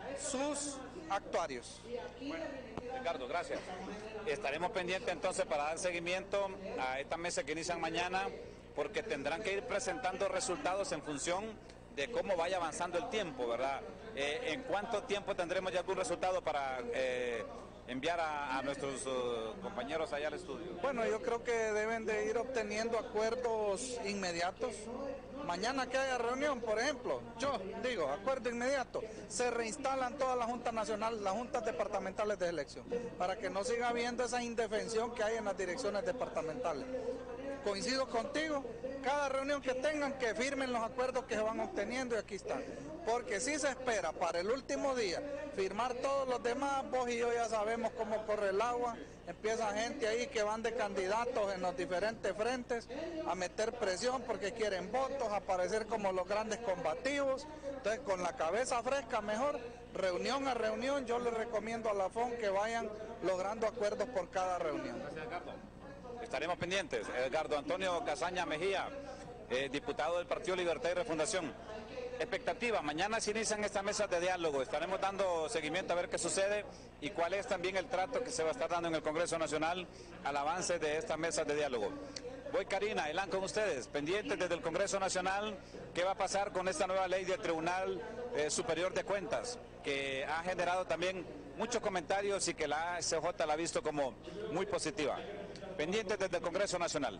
sus actuarios. Bueno, Ricardo, gracias. Estaremos pendientes entonces para dar seguimiento a esta mesa que inician mañana, porque tendrán que ir presentando resultados en función de cómo vaya avanzando el tiempo, ¿verdad? Eh, ¿En cuánto tiempo tendremos ya algún resultado para eh, enviar a, a nuestros uh, compañeros allá al estudio? Bueno, yo creo que deben de ir obteniendo acuerdos inmediatos. Mañana que haya reunión, por ejemplo, yo digo, acuerdo inmediato, se reinstalan todas las juntas nacionales, las juntas departamentales de elección, para que no siga habiendo esa indefensión que hay en las direcciones departamentales. Coincido contigo, cada reunión que tengan, que firmen los acuerdos que se van obteniendo y aquí están. Porque si se espera para el último día firmar todos los demás, vos y yo ya sabemos cómo corre el agua, empieza gente ahí que van de candidatos en los diferentes frentes a meter presión porque quieren votos, a aparecer como los grandes combativos. Entonces, con la cabeza fresca mejor, reunión a reunión, yo les recomiendo a la F O N que vayan logrando acuerdos por cada reunión. Gracias, Ricardo. Estaremos pendientes. Edgardo Antonio Casaña Mejía, eh, diputado del Partido Libertad y Refundación. Expectativa, mañana se inician estas mesas de diálogo, estaremos dando seguimiento a ver qué sucede y cuál es también el trato que se va a estar dando en el Congreso Nacional al avance de estas mesas de diálogo. Voy, Karina, Elan, con ustedes, pendientes desde el Congreso Nacional, qué va a pasar con esta nueva ley del Tribunal eh, Superior de Cuentas, que ha generado también muchos comentarios y que la A C J la ha visto como muy positiva. Pendientes desde el Congreso Nacional.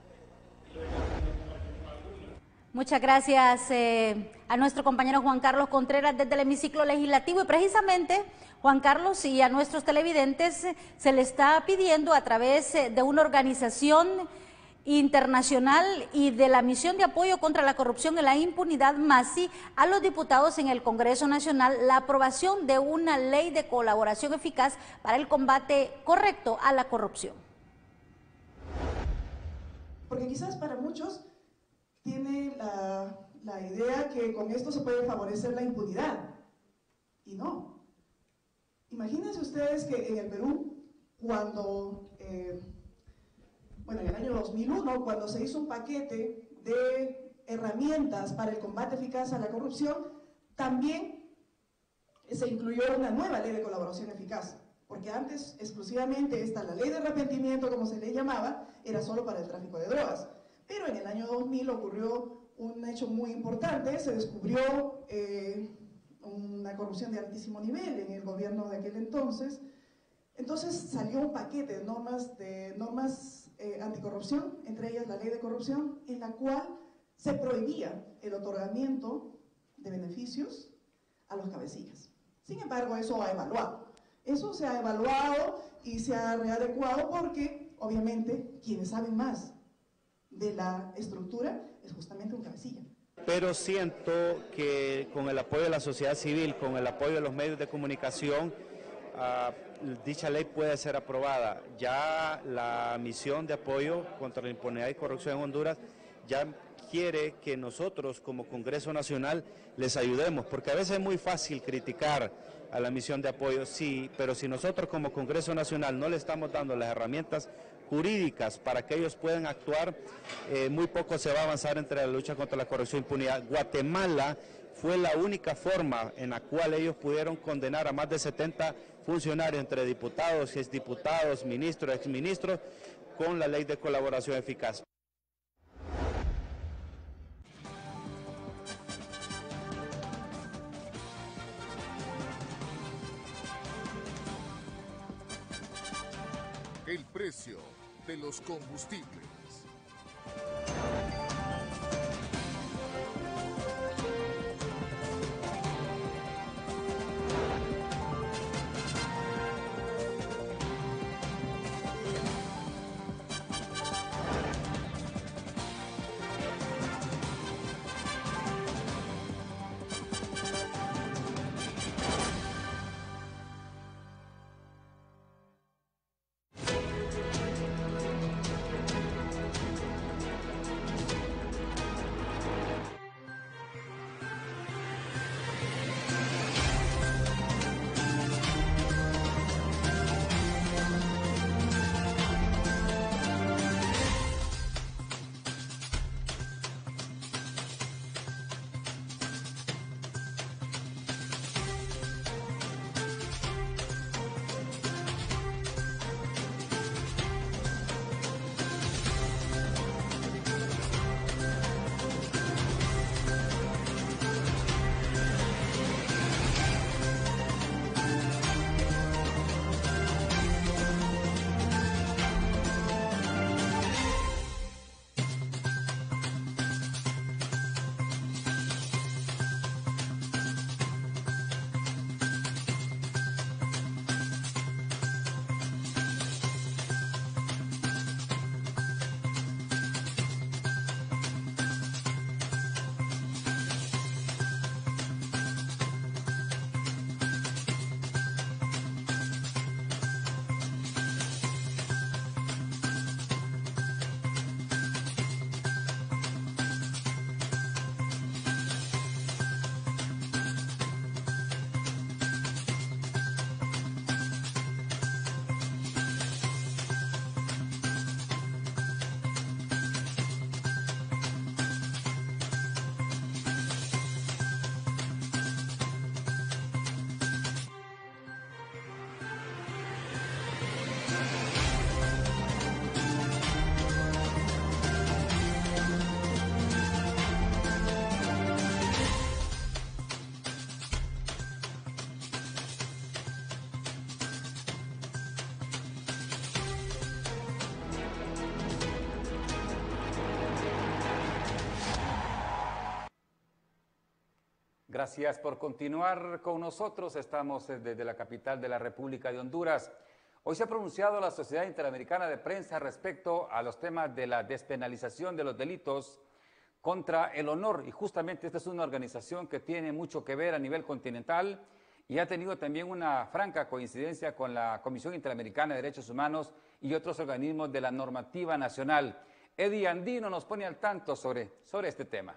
Muchas gracias eh, a nuestro compañero Juan Carlos Contreras desde el hemiciclo legislativo, y precisamente, Juan Carlos, y a nuestros televidentes eh, se le está pidiendo a través eh, de una organización Internacional y de la Misión de Apoyo contra la Corrupción y la Impunidad, MASI, a los diputados en el Congreso Nacional la aprobación de una ley de colaboración eficaz para el combate correcto a la corrupción. Porque quizás para muchos tiene la, la idea que con esto se puede favorecer la impunidad, y no. Imagínense ustedes que en el Perú, cuando, eh, bueno, en el año dos mil uno, cuando se hizo un paquete de herramientas para el combate eficaz a la corrupción, también se incluyó una nueva ley de colaboración eficaz, porque antes exclusivamente esta, la ley de arrepentimiento, como se le llamaba, era solo para el tráfico de drogas. Pero en el año dos mil ocurrió un hecho muy importante, se descubrió eh, una corrupción de altísimo nivel en el gobierno de aquel entonces. Entonces salió un paquete de normas, de normas eh, anticorrupción, entre ellas la ley de corrupción, en la cual se prohibía el otorgamiento de beneficios a los cabecillas. Sin embargo, eso ha evaluado. Eso se ha evaluado y se ha readecuado porque, obviamente, quienes saben más de la estructura es justamente un cabecilla. Pero siento que con el apoyo de la sociedad civil, con el apoyo de los medios de comunicación, uh, dicha ley puede ser aprobada. Ya la misión de apoyo contra la impunidad y corrupción en Honduras ya quiere que nosotros como Congreso Nacional les ayudemos, porque a veces es muy fácil criticar a la misión de apoyo, sí, pero si nosotros como Congreso Nacional no le estamos dando las herramientas jurídicas para que ellos puedan actuar, eh, muy poco se va a avanzar entre la lucha contra la corrupción e impunidad. Guatemala fue la única forma en la cual ellos pudieron condenar a más de setenta funcionarios, entre diputados, exdiputados, ministros, exministros, con la ley de colaboración eficaz. El precio de los combustibles. Gracias por continuar con nosotros. Estamos desde la capital de la República de Honduras. Hoy se ha pronunciado la Sociedad Interamericana de Prensa respecto a los temas de la despenalización de los delitos contra el honor, y justamente esta es una organización que tiene mucho que ver a nivel continental y ha tenido también una franca coincidencia con la Comisión Interamericana de Derechos Humanos y otros organismos de la normativa nacional. Eddie Andino nos pone al tanto sobre, sobre este tema.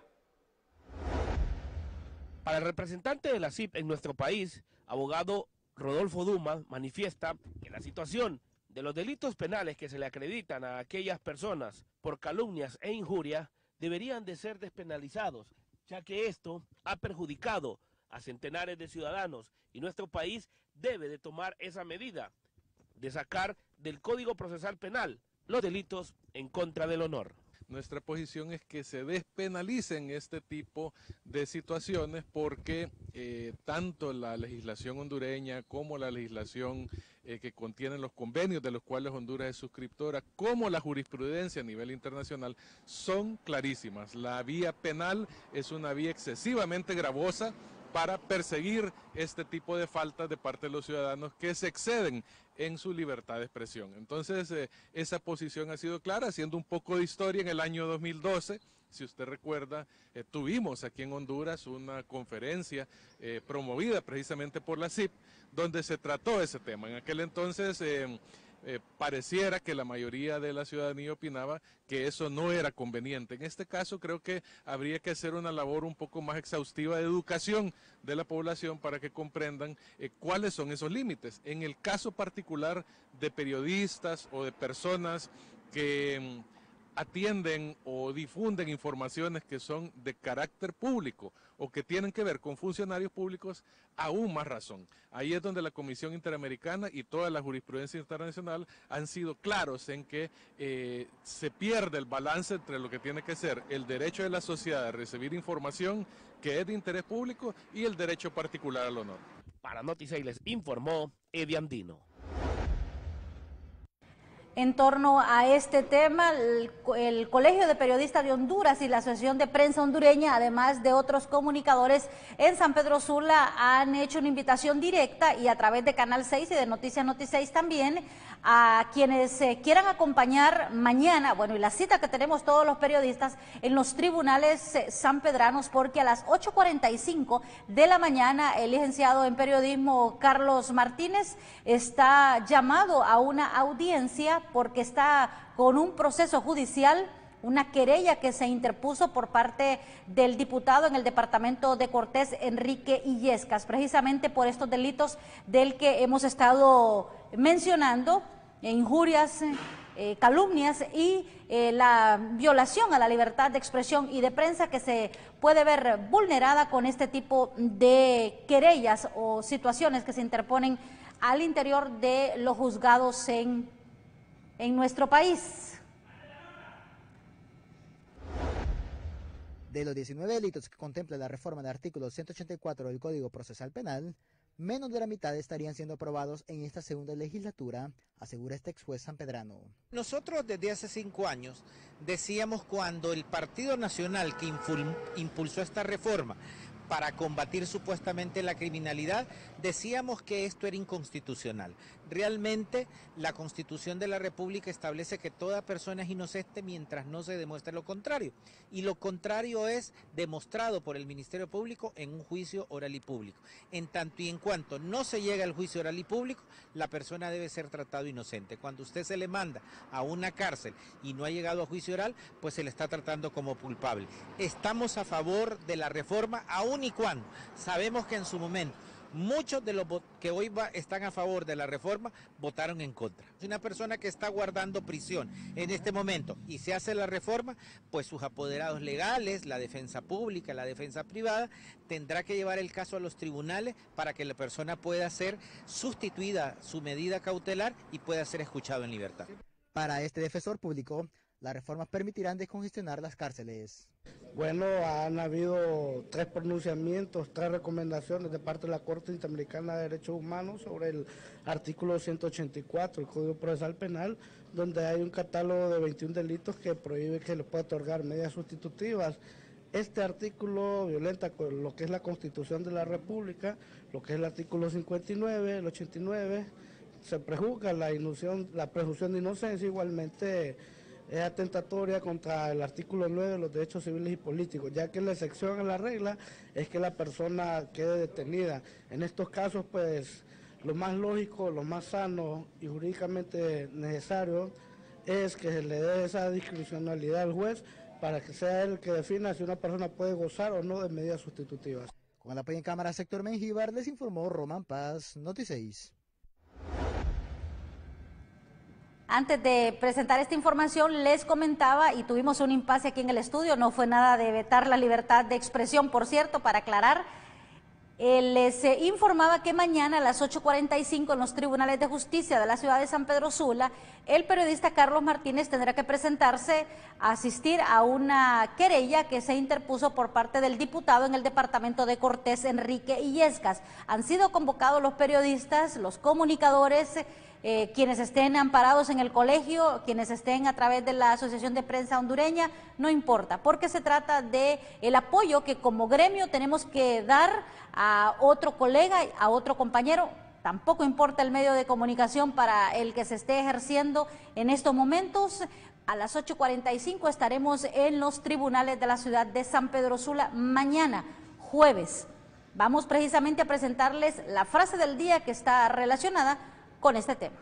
Para el representante de la C I P en nuestro país, abogado Rodolfo Dumas, manifiesta que la situación de los delitos penales que se le acreditan a aquellas personas por calumnias e injurias deberían de ser despenalizados, ya que esto ha perjudicado a centenares de ciudadanos y nuestro país debe de tomar esa medida de sacar del Código Procesal Penal los delitos en contra del honor. Nuestra posición es que se despenalicen este tipo de situaciones porque eh, tanto la legislación hondureña como la legislación eh, que contiene los convenios de los cuales Honduras es suscriptora, como la jurisprudencia a nivel internacional, son clarísimas. La vía penal es una vía excesivamente gravosa para perseguir este tipo de faltas de parte de los ciudadanos que se exceden en su libertad de expresión. Entonces, eh, esa posición ha sido clara, haciendo un poco de historia en el año dos mil doce. Si usted recuerda, eh, tuvimos aquí en Honduras una conferencia eh, promovida precisamente por la C I P, donde se trató ese tema. En aquel entonces eh, eh, pareciera que la mayoría de la ciudadanía opinaba que eso no era conveniente. En este caso creo que habría que hacer una labor un poco más exhaustiva de educación de la población para que comprendan eh, cuáles son esos límites. En el caso particular de periodistas o de personas que mm, atienden o difunden informaciones que son de carácter público o que tienen que ver con funcionarios públicos, aún más razón. Ahí es donde la Comisión Interamericana y toda la jurisprudencia internacional han sido claros en que eh, se pierde el balance entre lo que tiene que ser el derecho de la sociedad a recibir información que es de interés público y el derecho particular al honor. Para Noticey les informó Eddie Andino. En torno a este tema, el, el Colegio de Periodistas de Honduras y la Asociación de Prensa Hondureña, además de otros comunicadores en San Pedro Sula, han hecho una invitación directa y a través de Canal seis y de Noticias Notiseis también a quienes eh, quieran acompañar mañana, bueno, y la cita que tenemos todos los periodistas en los tribunales eh, sanpedranos, porque a las ocho cuarenta y cinco de la mañana el licenciado en periodismo Carlos Martínez está llamado a una audiencia porque está con un proceso judicial, una querella que se interpuso por parte del diputado en el departamento de Cortés, Enrique Illescas, precisamente por estos delitos del que hemos estado mencionando, injurias, eh, calumnias y eh, la violación a la libertad de expresión y de prensa que se puede ver vulnerada con este tipo de querellas o situaciones que se interponen al interior de los juzgados en, en nuestro país. De los diecinueve delitos que contempla la reforma del artículo ciento ochenta y cuatro del Código Procesal Penal, menos de la mitad estarían siendo aprobados en esta segunda legislatura, asegura este ex juez sanpedrano. Nosotros desde hace cinco años decíamos, cuando el Partido Nacional que impulsó esta reforma para combatir supuestamente la criminalidad, decíamos que esto era inconstitucional. Realmente la Constitución de la República establece que toda persona es inocente mientras no se demuestre lo contrario. Y lo contrario es demostrado por el Ministerio Público en un juicio oral y público. En tanto y en cuanto no se llega al juicio oral y público, la persona debe ser tratado inocente. Cuando usted se le manda a una cárcel y no ha llegado a juicio oral, pues se le está tratando como culpable. Estamos a favor de la reforma, aún y cuando sabemos que en su momento muchos de los que hoy va, están a favor de la reforma votaron en contra. Una persona que está guardando prisión en este momento y se hace la reforma, pues sus apoderados legales, la defensa pública, la defensa privada, tendrá que llevar el caso a los tribunales para que la persona pueda ser sustituida su medida cautelar y pueda ser escuchado en libertad. Para este defensor público, las reformas permitirán descongestionar las cárceles. Bueno, han habido tres pronunciamientos, tres recomendaciones de parte de la Corte Interamericana de Derechos Humanos sobre el artículo ciento ochenta y cuatro, el Código Procesal Penal, donde hay un catálogo de veintiún delitos que prohíbe que le pueda otorgar medidas sustitutivas. Este artículo violenta con lo que es la Constitución de la República, lo que es el artículo cincuenta y nueve, el ochenta y nueve, se prejuzga la, ilusión, la presunción de inocencia, igualmente es atentatoria contra el artículo nueve de los derechos civiles y políticos, ya que la excepción a la regla es que la persona quede detenida. En estos casos, pues, lo más lógico, lo más sano y jurídicamente necesario es que se le dé esa discrecionalidad al juez para que sea él el que defina si una persona puede gozar o no de medidas sustitutivas. Con el apoyo en cámara, sector Mengíbar, les informó Román Paz, Noti seis. Antes de presentar esta información, les comentaba, y tuvimos un impasse aquí en el estudio, no fue nada de vetar la libertad de expresión, por cierto, para aclarar, eh, les eh, informaba que mañana a las ocho cuarenta y cinco en los tribunales de justicia de la ciudad de San Pedro Sula, el periodista Carlos Martínez tendrá que presentarse a asistir a una querella que se interpuso por parte del diputado en el departamento de Cortés, Enrique Illescas. Han sido convocados los periodistas, los comunicadores, Eh, quienes estén amparados en el colegio, quienes estén a través de la Asociación de Prensa Hondureña, no importa, porque se trata de el apoyo que como gremio tenemos que dar a otro colega, a otro compañero. Tampoco importa el medio de comunicación para el que se esté ejerciendo en estos momentos. A las ocho cuarenta y cinco estaremos en los tribunales de la ciudad de San Pedro Sula mañana, jueves. Vamos precisamente a presentarles la frase del día que está relacionada con este tema.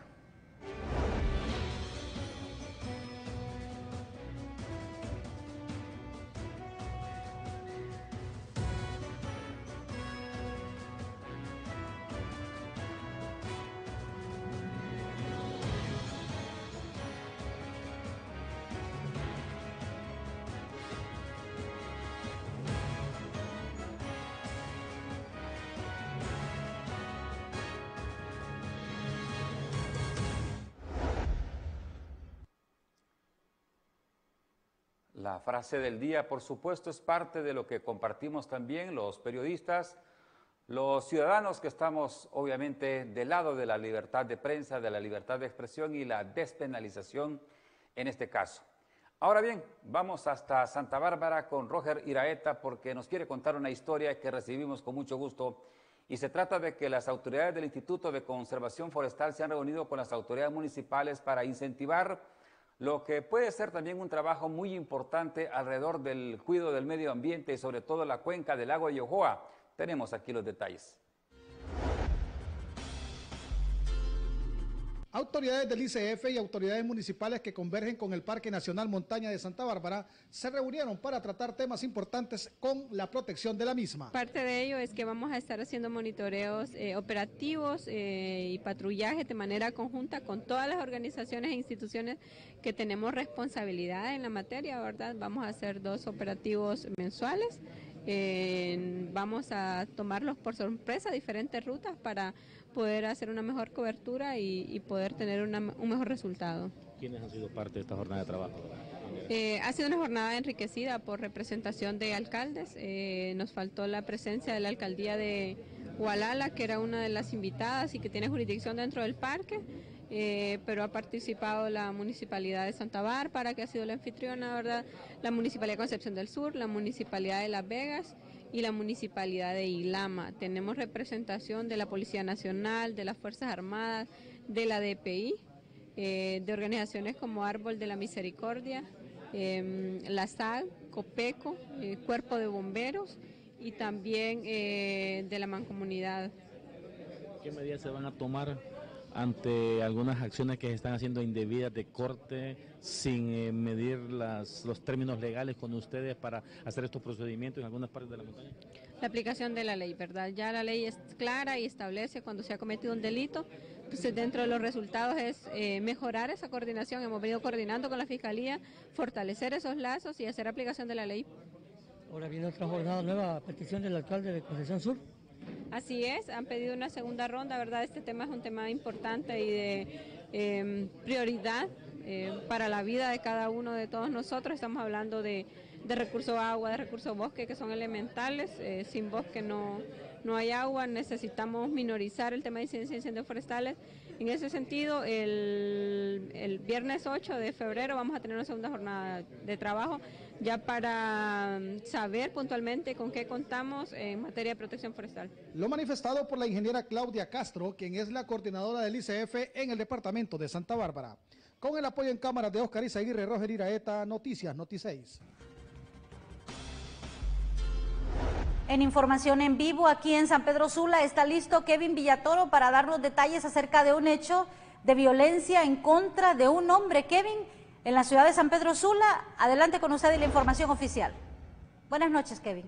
La frase del día, por supuesto, es parte de lo que compartimos también los periodistas, los ciudadanos que estamos obviamente del lado de la libertad de prensa, de la libertad de expresión y la despenalización en este caso. Ahora bien, vamos hasta Santa Bárbara con Roger Iraeta porque nos quiere contar una historia que recibimos con mucho gusto y se trata de que las autoridades del Instituto de Conservación Forestal se han reunido con las autoridades municipales para incentivar lo que puede ser también un trabajo muy importante alrededor del cuidado del medio ambiente y sobre todo la cuenca del lago de Yohoa. Tenemos aquí los detalles. Autoridades del I C F y autoridades municipales que convergen con el Parque Nacional Montaña de Santa Bárbara se reunieron para tratar temas importantes con la protección de la misma. Parte de ello es que vamos a estar haciendo monitoreos eh, operativos eh, y patrullaje de manera conjunta con todas las organizaciones e instituciones que tenemos responsabilidad en la materia, ¿verdad? Vamos a hacer dos operativos mensuales. Eh, vamos a tomarlos por sorpresa, diferentes rutas para poder hacer una mejor cobertura y, y poder tener una, un mejor resultado. ¿Quiénes han sido parte de esta jornada de trabajo? Eh, ha sido una jornada enriquecida por representación de alcaldes. Eh, nos faltó la presencia de la alcaldía de Gualala, que era una de las invitadas y que tiene jurisdicción dentro del parque. Eh, pero ha participado la Municipalidad de Santa Bárbara, que ha sido la anfitriona, ¿verdad? La Municipalidad de Concepción del Sur, la Municipalidad de Las Vegas y la Municipalidad de Ilama. Tenemos representación de la Policía Nacional, de las Fuerzas Armadas, de la D P I, eh, de organizaciones como Árbol de la Misericordia, eh, la S A G, COPECO, eh, Cuerpo de Bomberos y también eh, de la Mancomunidad. ¿Qué medidas se van a tomar ante algunas acciones que se están haciendo indebidas de corte sin eh, medir las, los términos legales con ustedes para hacer estos procedimientos en algunas partes de la montaña? La aplicación de la ley, ¿verdad? Ya la ley es clara y establece cuando se ha cometido un delito. Entonces, dentro de los resultados es eh, mejorar esa coordinación. Hemos venido coordinando con la Fiscalía, fortalecer esos lazos y hacer aplicación de la ley. Ahora viene otra jornada nueva a petición del alcalde de Concepción Sur. Así es, han pedido una segunda ronda, ¿verdad? Este tema es un tema importante y de eh, prioridad eh, para la vida de cada uno de todos nosotros. Estamos hablando de de recurso agua, de recurso bosque, que son elementales. Eh, sin bosque no, no hay agua, necesitamos minorizar el tema de incidencia de incendios forestales. En ese sentido, el, el viernes ocho de febrero vamos a tener una segunda jornada de trabajo ya para saber puntualmente con qué contamos en materia de protección forestal. Lo manifestado por la ingeniera Claudia Castro, quien es la coordinadora del I C F en el departamento de Santa Bárbara. Con el apoyo en cámaras de Oscar Izaguirre, Roger Iraeta, Noticias, Noti seis. En información en vivo, aquí en San Pedro Sula, está listo Kevin Villatoro para darnos detalles acerca de un hecho de violencia en contra de un hombre. Kevin, en la ciudad de San Pedro Sula, adelante con usted y la información oficial. Buenas noches, Kevin.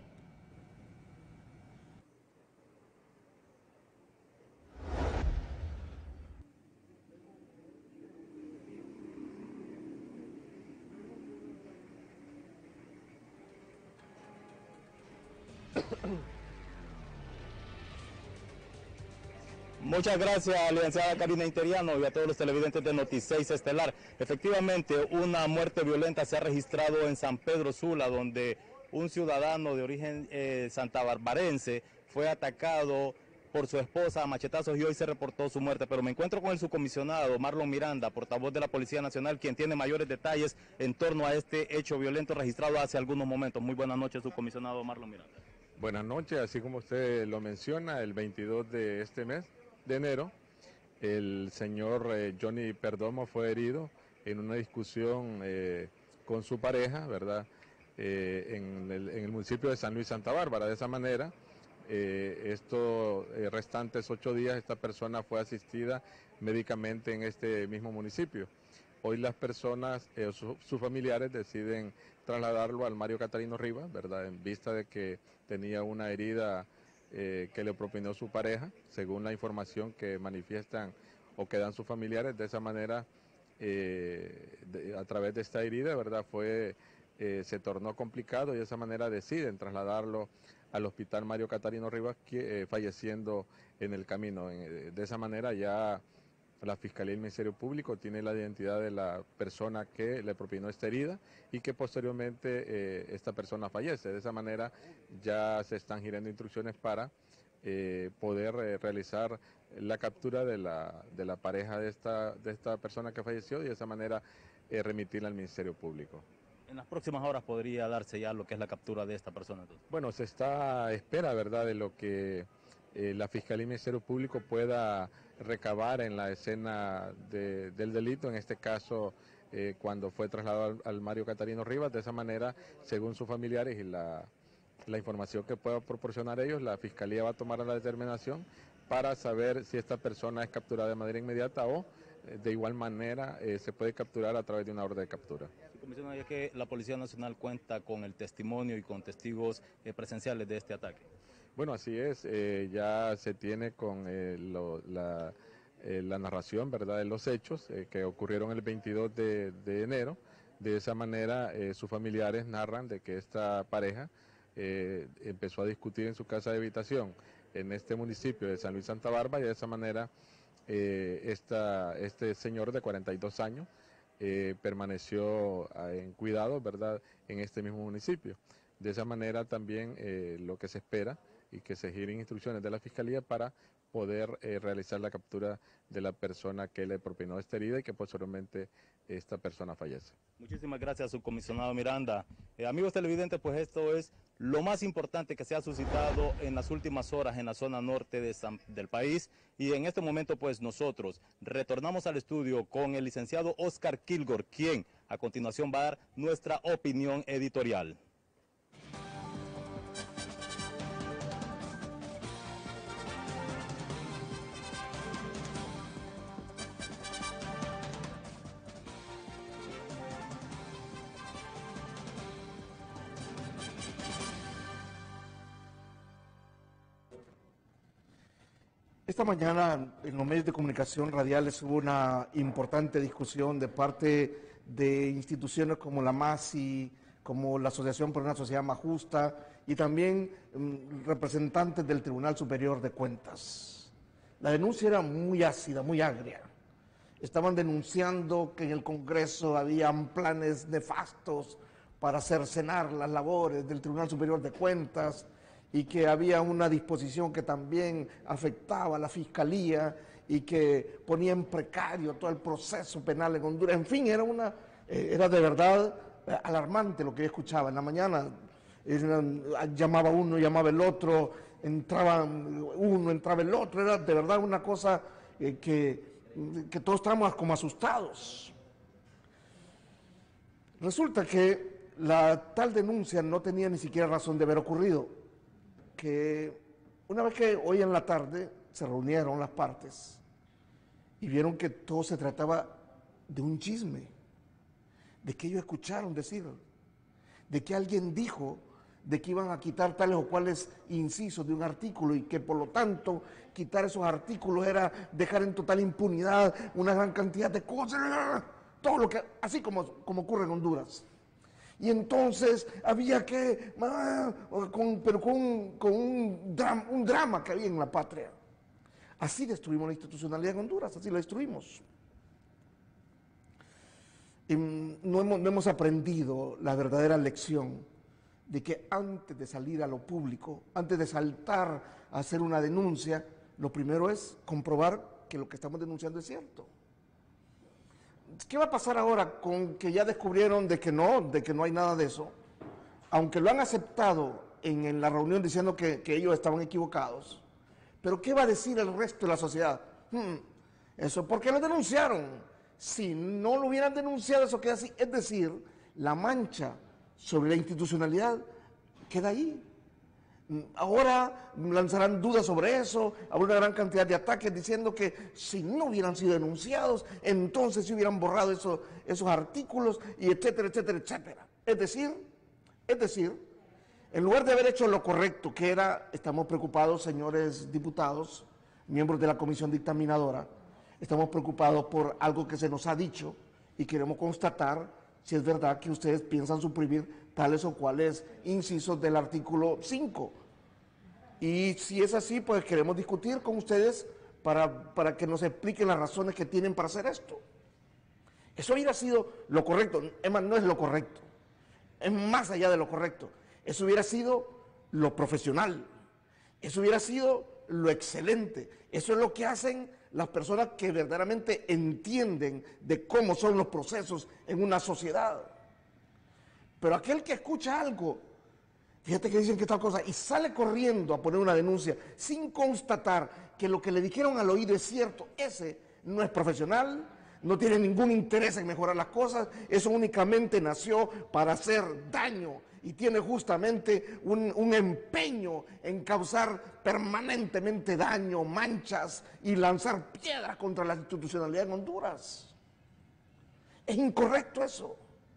Muchas gracias, licenciada Karina Interiano, y a todos los televidentes de Noti seis Estelar. Efectivamente, una muerte violenta se ha registrado en San Pedro Sula, donde un ciudadano de origen eh, santabarbarense fue atacado por su esposa a machetazos y hoy se reportó su muerte. Pero me encuentro con el subcomisionado Marlon Miranda, portavoz de la Policía Nacional, quien tiene mayores detalles en torno a este hecho violento registrado hace algunos momentos. Muy buenas noches, subcomisionado Marlon Miranda. Buenas noches, así como usted lo menciona, el veintidós de este mes de enero, el señor eh, Johnny Perdomo fue herido en una discusión eh, con su pareja, ¿verdad?, eh, en, el, en el municipio de San Luis Santa Bárbara. De esa manera, eh, estos eh, restantes ocho días, esta persona fue asistida médicamente en este mismo municipio. Hoy las personas, eh, su, sus familiares deciden trasladarlo al Mario Catarino Rivas, ¿verdad?, en vista de que tenía una herida Eh, que le propinó su pareja, según la información que manifiestan o que dan sus familiares. De esa manera, eh, de, a través de esta herida, ¿verdad?, fue, eh, se tornó complicado y de esa manera deciden trasladarlo al hospital Mario Catarino Rivas, que, eh, falleciendo en el camino. Eh, de esa manera ya la Fiscalía y el Ministerio Público tiene la identidad de la persona que le propinó esta herida y que posteriormente eh, esta persona fallece. De esa manera ya se están girando instrucciones para eh, poder eh, realizar la captura de la, de la pareja de esta, de esta persona que falleció y de esa manera eh, remitirla al Ministerio Público. En las próximas horas podría darse ya lo que es la captura de esta persona. Entonces. Bueno, se está a espera, ¿verdad?, de lo que eh, la Fiscalía y el Ministerio Público pueda recabar en la escena de, del delito, en este caso eh, cuando fue trasladado al, al Mario Catarino Rivas. De esa manera, según sus familiares y la, la información que pueda proporcionar ellos, la Fiscalía va a tomar la determinación para saber si esta persona es capturada de manera inmediata o eh, de igual manera eh, se puede capturar a través de una orden de captura. Comisionado, ya que la Policía Nacional cuenta con el testimonio y con testigos eh, presenciales de este ataque. Bueno, así es, eh, ya se tiene con eh, lo, la, eh, la narración, ¿verdad?, de los hechos eh, que ocurrieron el veintidós de enero. De esa manera, eh, sus familiares narran de que esta pareja eh, empezó a discutir en su casa de habitación en este municipio de San Luis Santa Bárbara y de esa manera eh, esta, este señor de cuarenta y dos años eh, permaneció en cuidado, ¿verdad?, en este mismo municipio. De esa manera también eh, lo que se espera y que se giren instrucciones de la Fiscalía para poder eh, realizar la captura de la persona que le propinó esta herida y que posteriormente esta persona fallece. Muchísimas gracias, subcomisionado Miranda. Eh, amigos televidentes, pues esto es lo más importante que se ha suscitado en las últimas horas en la zona norte de San, del país, y en este momento pues nosotros retornamos al estudio con el licenciado Oscar Kilgore, quien a continuación va a dar nuestra opinión editorial. Esta mañana en los medios de comunicación radiales hubo una importante discusión de parte de instituciones como la MASI, como la Asociación por una Sociedad Más Justa y también um, representantes del Tribunal Superior de Cuentas. La denuncia era muy ácida, muy agria. Estaban denunciando que en el Congreso habían planes nefastos para cercenar las labores del Tribunal Superior de Cuentas y que había una disposición que también afectaba a la Fiscalía y que ponía en precario todo el proceso penal en Honduras. En fin, era, una, era de verdad alarmante lo que yo escuchaba. En la mañana era, llamaba uno, llamaba el otro, entraba uno, entraba el otro. Era de verdad una cosa eh, que, que todos estábamos como asustados. Resulta que la tal denuncia no tenía ni siquiera razón de haber ocurrido, que una vez que hoy en la tarde se reunieron las partes y vieron que todo se trataba de un chisme, de que ellos escucharon decir, de que alguien dijo de que iban a quitar tales o cuales incisos de un artículo y que por lo tanto quitar esos artículos era dejar en total impunidad una gran cantidad de cosas, todo lo que, así como, como ocurre en Honduras. Y entonces había que, ah, con, pero con, un, con un, drama, un drama que había en la patria. Así destruimos la institucionalidad en Honduras, así la destruimos. Y no, hemos, no hemos aprendido la verdadera lección de que antes de salir a lo público, antes de saltar a hacer una denuncia, lo primero es comprobar que lo que estamos denunciando es cierto. ¿Qué va a pasar ahora con que ya descubrieron de que no, de que no hay nada de eso? Aunque lo han aceptado en, en la reunión diciendo que, que ellos estaban equivocados, pero ¿qué va a decir el resto de la sociedad? Hmm, eso, ¿por qué lo denunciaron? Si no lo hubieran denunciado, eso queda así. Es decir, la mancha sobre la institucionalidad queda ahí. Ahora lanzarán dudas sobre eso, habrá una gran cantidad de ataques diciendo que si no hubieran sido denunciados, entonces se hubieran borrado esos, esos artículos, y etcétera, etcétera, etcétera. Es decir, es decir, en lugar de haber hecho lo correcto, que era, estamos preocupados, señores diputados, miembros de la comisión dictaminadora, estamos preocupados por algo que se nos ha dicho y queremos constatar si es verdad que ustedes piensan suprimir tales o cuales incisos del artículo cinco. Y si es así, pues queremos discutir con ustedes para, para que nos expliquen las razones que tienen para hacer esto. Eso hubiera sido lo correcto, es más, no es lo correcto, es más allá de lo correcto. Eso hubiera sido lo profesional, eso hubiera sido lo excelente, eso es lo que hacen las personas que verdaderamente entienden de cómo son los procesos en una sociedad. Pero aquel que escucha algo, fíjate que dicen que tal cosa, y sale corriendo a poner una denuncia sin constatar que lo que le dijeron al oído es cierto, ese no es profesional, no tiene ningún interés en mejorar las cosas, eso únicamente nació para hacer daño y tiene justamente un, un empeño en causar permanentemente daño, manchas y lanzar piedras contra la institucionalidad en Honduras. Es incorrecto eso.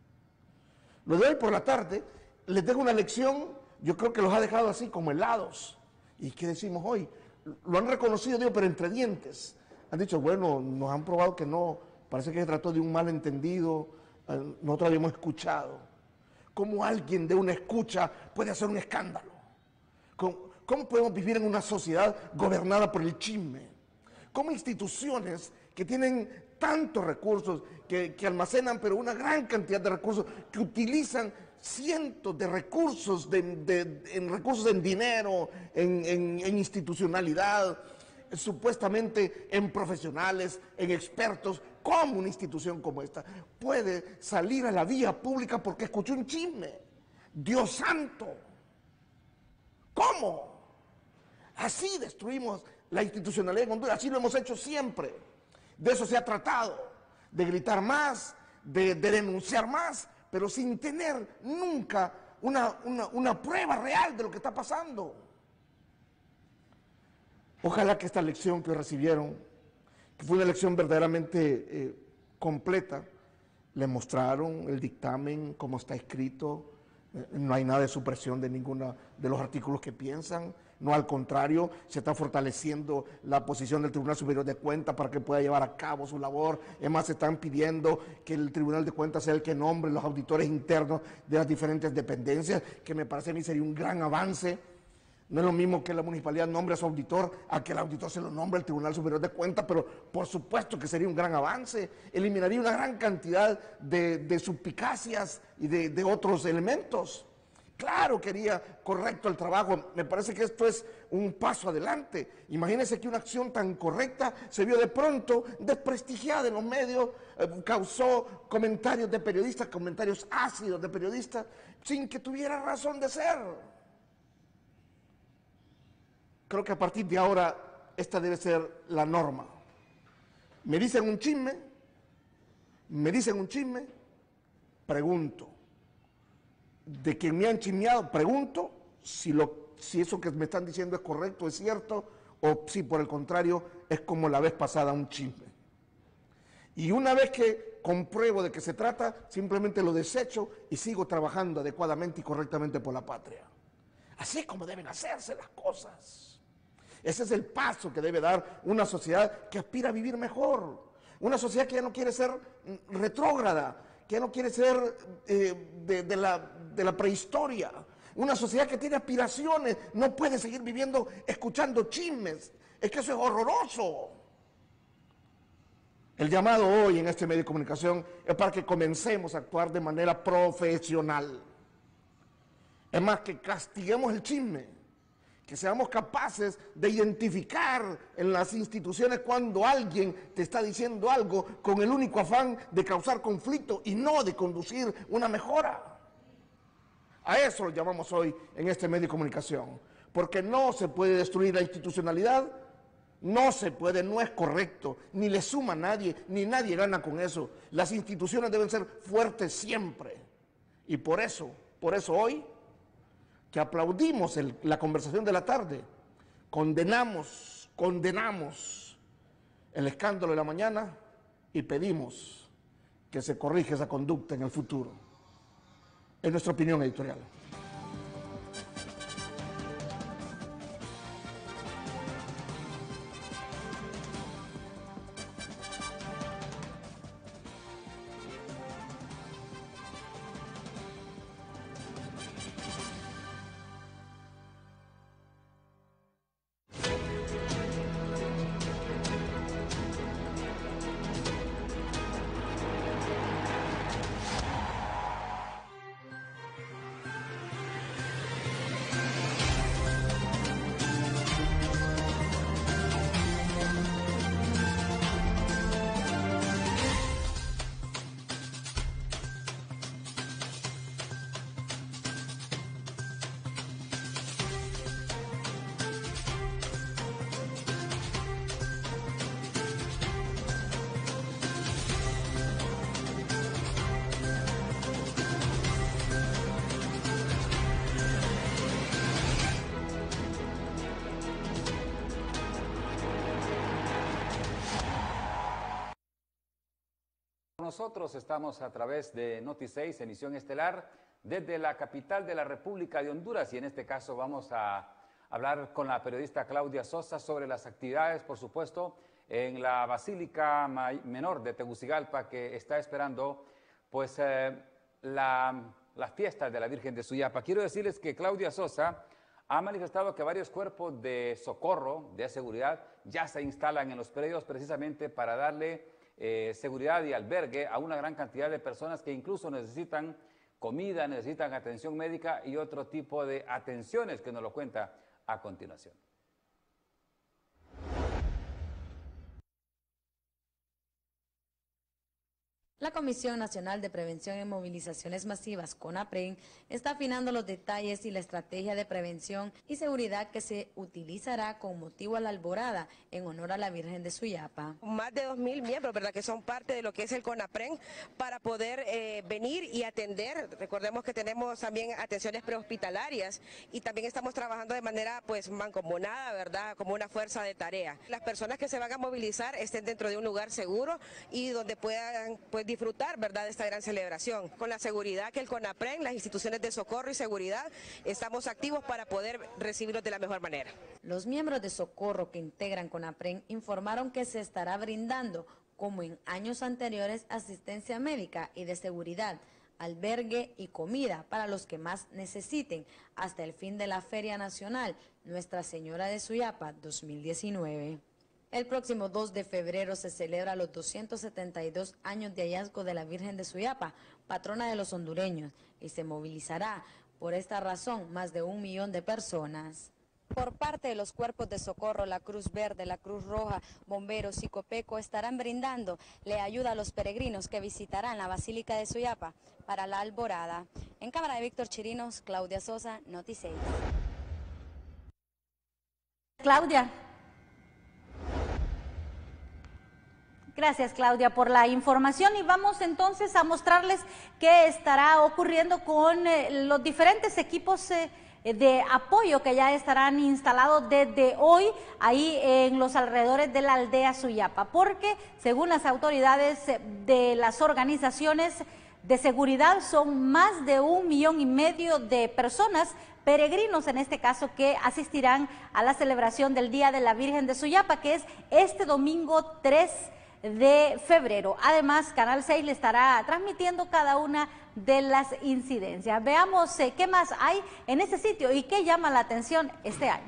Lo de hoy por la tarde les dejo una lección, yo creo que los ha dejado así como helados. ¿Y qué decimos hoy? Lo han reconocido, digo, pero entre dientes. Han dicho, bueno, nos han probado que no, parece que se trató de un malentendido, nosotros habíamos escuchado. ¿Cómo alguien de una escucha puede hacer un escándalo? ¿Cómo, cómo podemos vivir en una sociedad gobernada por el chisme? ¿Cómo instituciones que tienen tantos recursos, que, que almacenan pero una gran cantidad de recursos, que utilizan cientos de recursos, de, de, en recursos en dinero, en, en, en institucionalidad, supuestamente en profesionales, en expertos, ¿cómo una institución como esta puede salir a la vía pública porque escuchó un chisme? ¡Dios santo! ¿Cómo? Así destruimos la institucionalidad en Honduras, así lo hemos hecho siempre. De eso se ha tratado, de gritar más, de, de denunciar más, pero sin tener nunca una, una, una prueba real de lo que está pasando. Ojalá que esta lección que recibieron, que fue una lección verdaderamente eh, completa, le mostraron el dictamen, cómo está escrito, eh, no hay nada de supresión de ninguno de los artículos que piensan, no, al contrario, se está fortaleciendo la posición del Tribunal Superior de Cuentas para que pueda llevar a cabo su labor. Además, se están pidiendo que el Tribunal de Cuentas sea el que nombre los auditores internos de las diferentes dependencias, que me parece a mí sería un gran avance. No es lo mismo que la municipalidad nombre a su auditor a que el auditor se lo nombre al Tribunal Superior de Cuentas, pero por supuesto que sería un gran avance, eliminaría una gran cantidad de, de suspicacias y de, de otros elementos. Claro que haría correcto el trabajo, me parece que esto es un paso adelante. Imagínense que una acción tan correcta se vio de pronto desprestigiada en los medios, eh, causó comentarios de periodistas, comentarios ácidos de periodistas, sin que tuviera razón de ser. Creo que a partir de ahora esta debe ser la norma. Me dicen un chisme, me dicen un chisme, pregunto. De quien me han chismeado, pregunto si, lo, si eso que me están diciendo es correcto, es cierto, o si por el contrario es como la vez pasada un chisme. Y una vez que compruebo de qué se trata, simplemente lo desecho y sigo trabajando adecuadamente y correctamente por la patria. Así es como deben hacerse las cosas. Ese es el paso que debe dar una sociedad que aspira a vivir mejor. Una sociedad que ya no quiere ser retrógrada, que ya no quiere ser eh, de, de, la, de la prehistoria. Una sociedad que tiene aspiraciones, no puede seguir viviendo escuchando chismes. Es que eso es horroroso. El llamado hoy en este medio de comunicación es para que comencemos a actuar de manera profesional. Es más, que castiguemos el chisme. Que seamos capaces de identificar en las instituciones cuando alguien te está diciendo algo con el único afán de causar conflicto y no de conducir una mejora. A eso lo llamamos hoy en este medio de comunicación, porque no se puede destruir la institucionalidad, no se puede, no es correcto, ni le suma a nadie, ni nadie gana con eso. Las instituciones deben ser fuertes siempre. Y por eso, por eso hoy, que aplaudimos el, la conversación de la tarde, condenamos, condenamos el escándalo de la mañana y pedimos que se corrija esa conducta en el futuro. Es nuestra opinión editorial. Nosotros estamos a través de Noti seis, emisión estelar, desde la capital de la República de Honduras, y en este caso vamos a hablar con la periodista Claudia Sosa sobre las actividades, por supuesto, en la Basílica Menor de Tegucigalpa, que está esperando pues eh, la, las fiestas de la Virgen de Suyapa. Quiero decirles que Claudia Sosa ha manifestado que varios cuerpos de socorro, de seguridad, ya se instalan en los predios precisamente para darle eh, seguridad y albergue a una gran cantidad de personas que incluso necesitan comida, necesitan atención médica y otro tipo de atenciones, que nos lo cuenta a continuación. La Comisión Nacional de Prevención en Movilizaciones Masivas, CONAPREN, está afinando los detalles y la estrategia de prevención y seguridad que se utilizará con motivo a la alborada en honor a la Virgen de Suyapa. Más de dos mil miembros, ¿verdad?, que son parte de lo que es el CONAPREN para poder eh, venir y atender. Recordemos que tenemos también atenciones prehospitalarias y también estamos trabajando de manera pues mancomunada, ¿verdad?, como una fuerza de tarea. Las personas que se van a movilizar estén dentro de un lugar seguro y donde puedan pues disfrutar, ¿verdad?, de esta gran celebración. Con la seguridad que el CONAPREN, las instituciones de socorro y seguridad, estamos activos para poder recibirlos de la mejor manera. Los miembros de socorro que integran CONAPREN informaron que se estará brindando, como en años anteriores, asistencia médica y de seguridad, albergue y comida para los que más necesiten hasta el fin de la Feria Nacional, Nuestra Señora de Suyapa dos mil diecinueve. El próximo dos de febrero se celebra los doscientos setenta y dos años de hallazgo de la Virgen de Suyapa, patrona de los hondureños, y se movilizará por esta razón más de un millón de personas. Por parte de los cuerpos de socorro, la Cruz Verde, la Cruz Roja, Bomberos y Copeco estarán brindando le ayuda a los peregrinos que visitarán la Basílica de Suyapa para la alborada. En cámara de Víctor Chirinos, Claudia Sosa, Noti seis. Claudia. Gracias, Claudia, por la información, y vamos entonces a mostrarles qué estará ocurriendo con eh, los diferentes equipos eh, de apoyo que ya estarán instalados desde hoy ahí en los alrededores de la aldea Suyapa, porque según las autoridades de las organizaciones de seguridad son más de un millón y medio de personas, peregrinos en este caso, que asistirán a la celebración del Día de la Virgen de Suyapa, que es este domingo tres de febrero. Además, Canal seis le estará transmitiendo cada una de las incidencias. Veamos eh, qué más hay en ese sitio y qué llama la atención este año.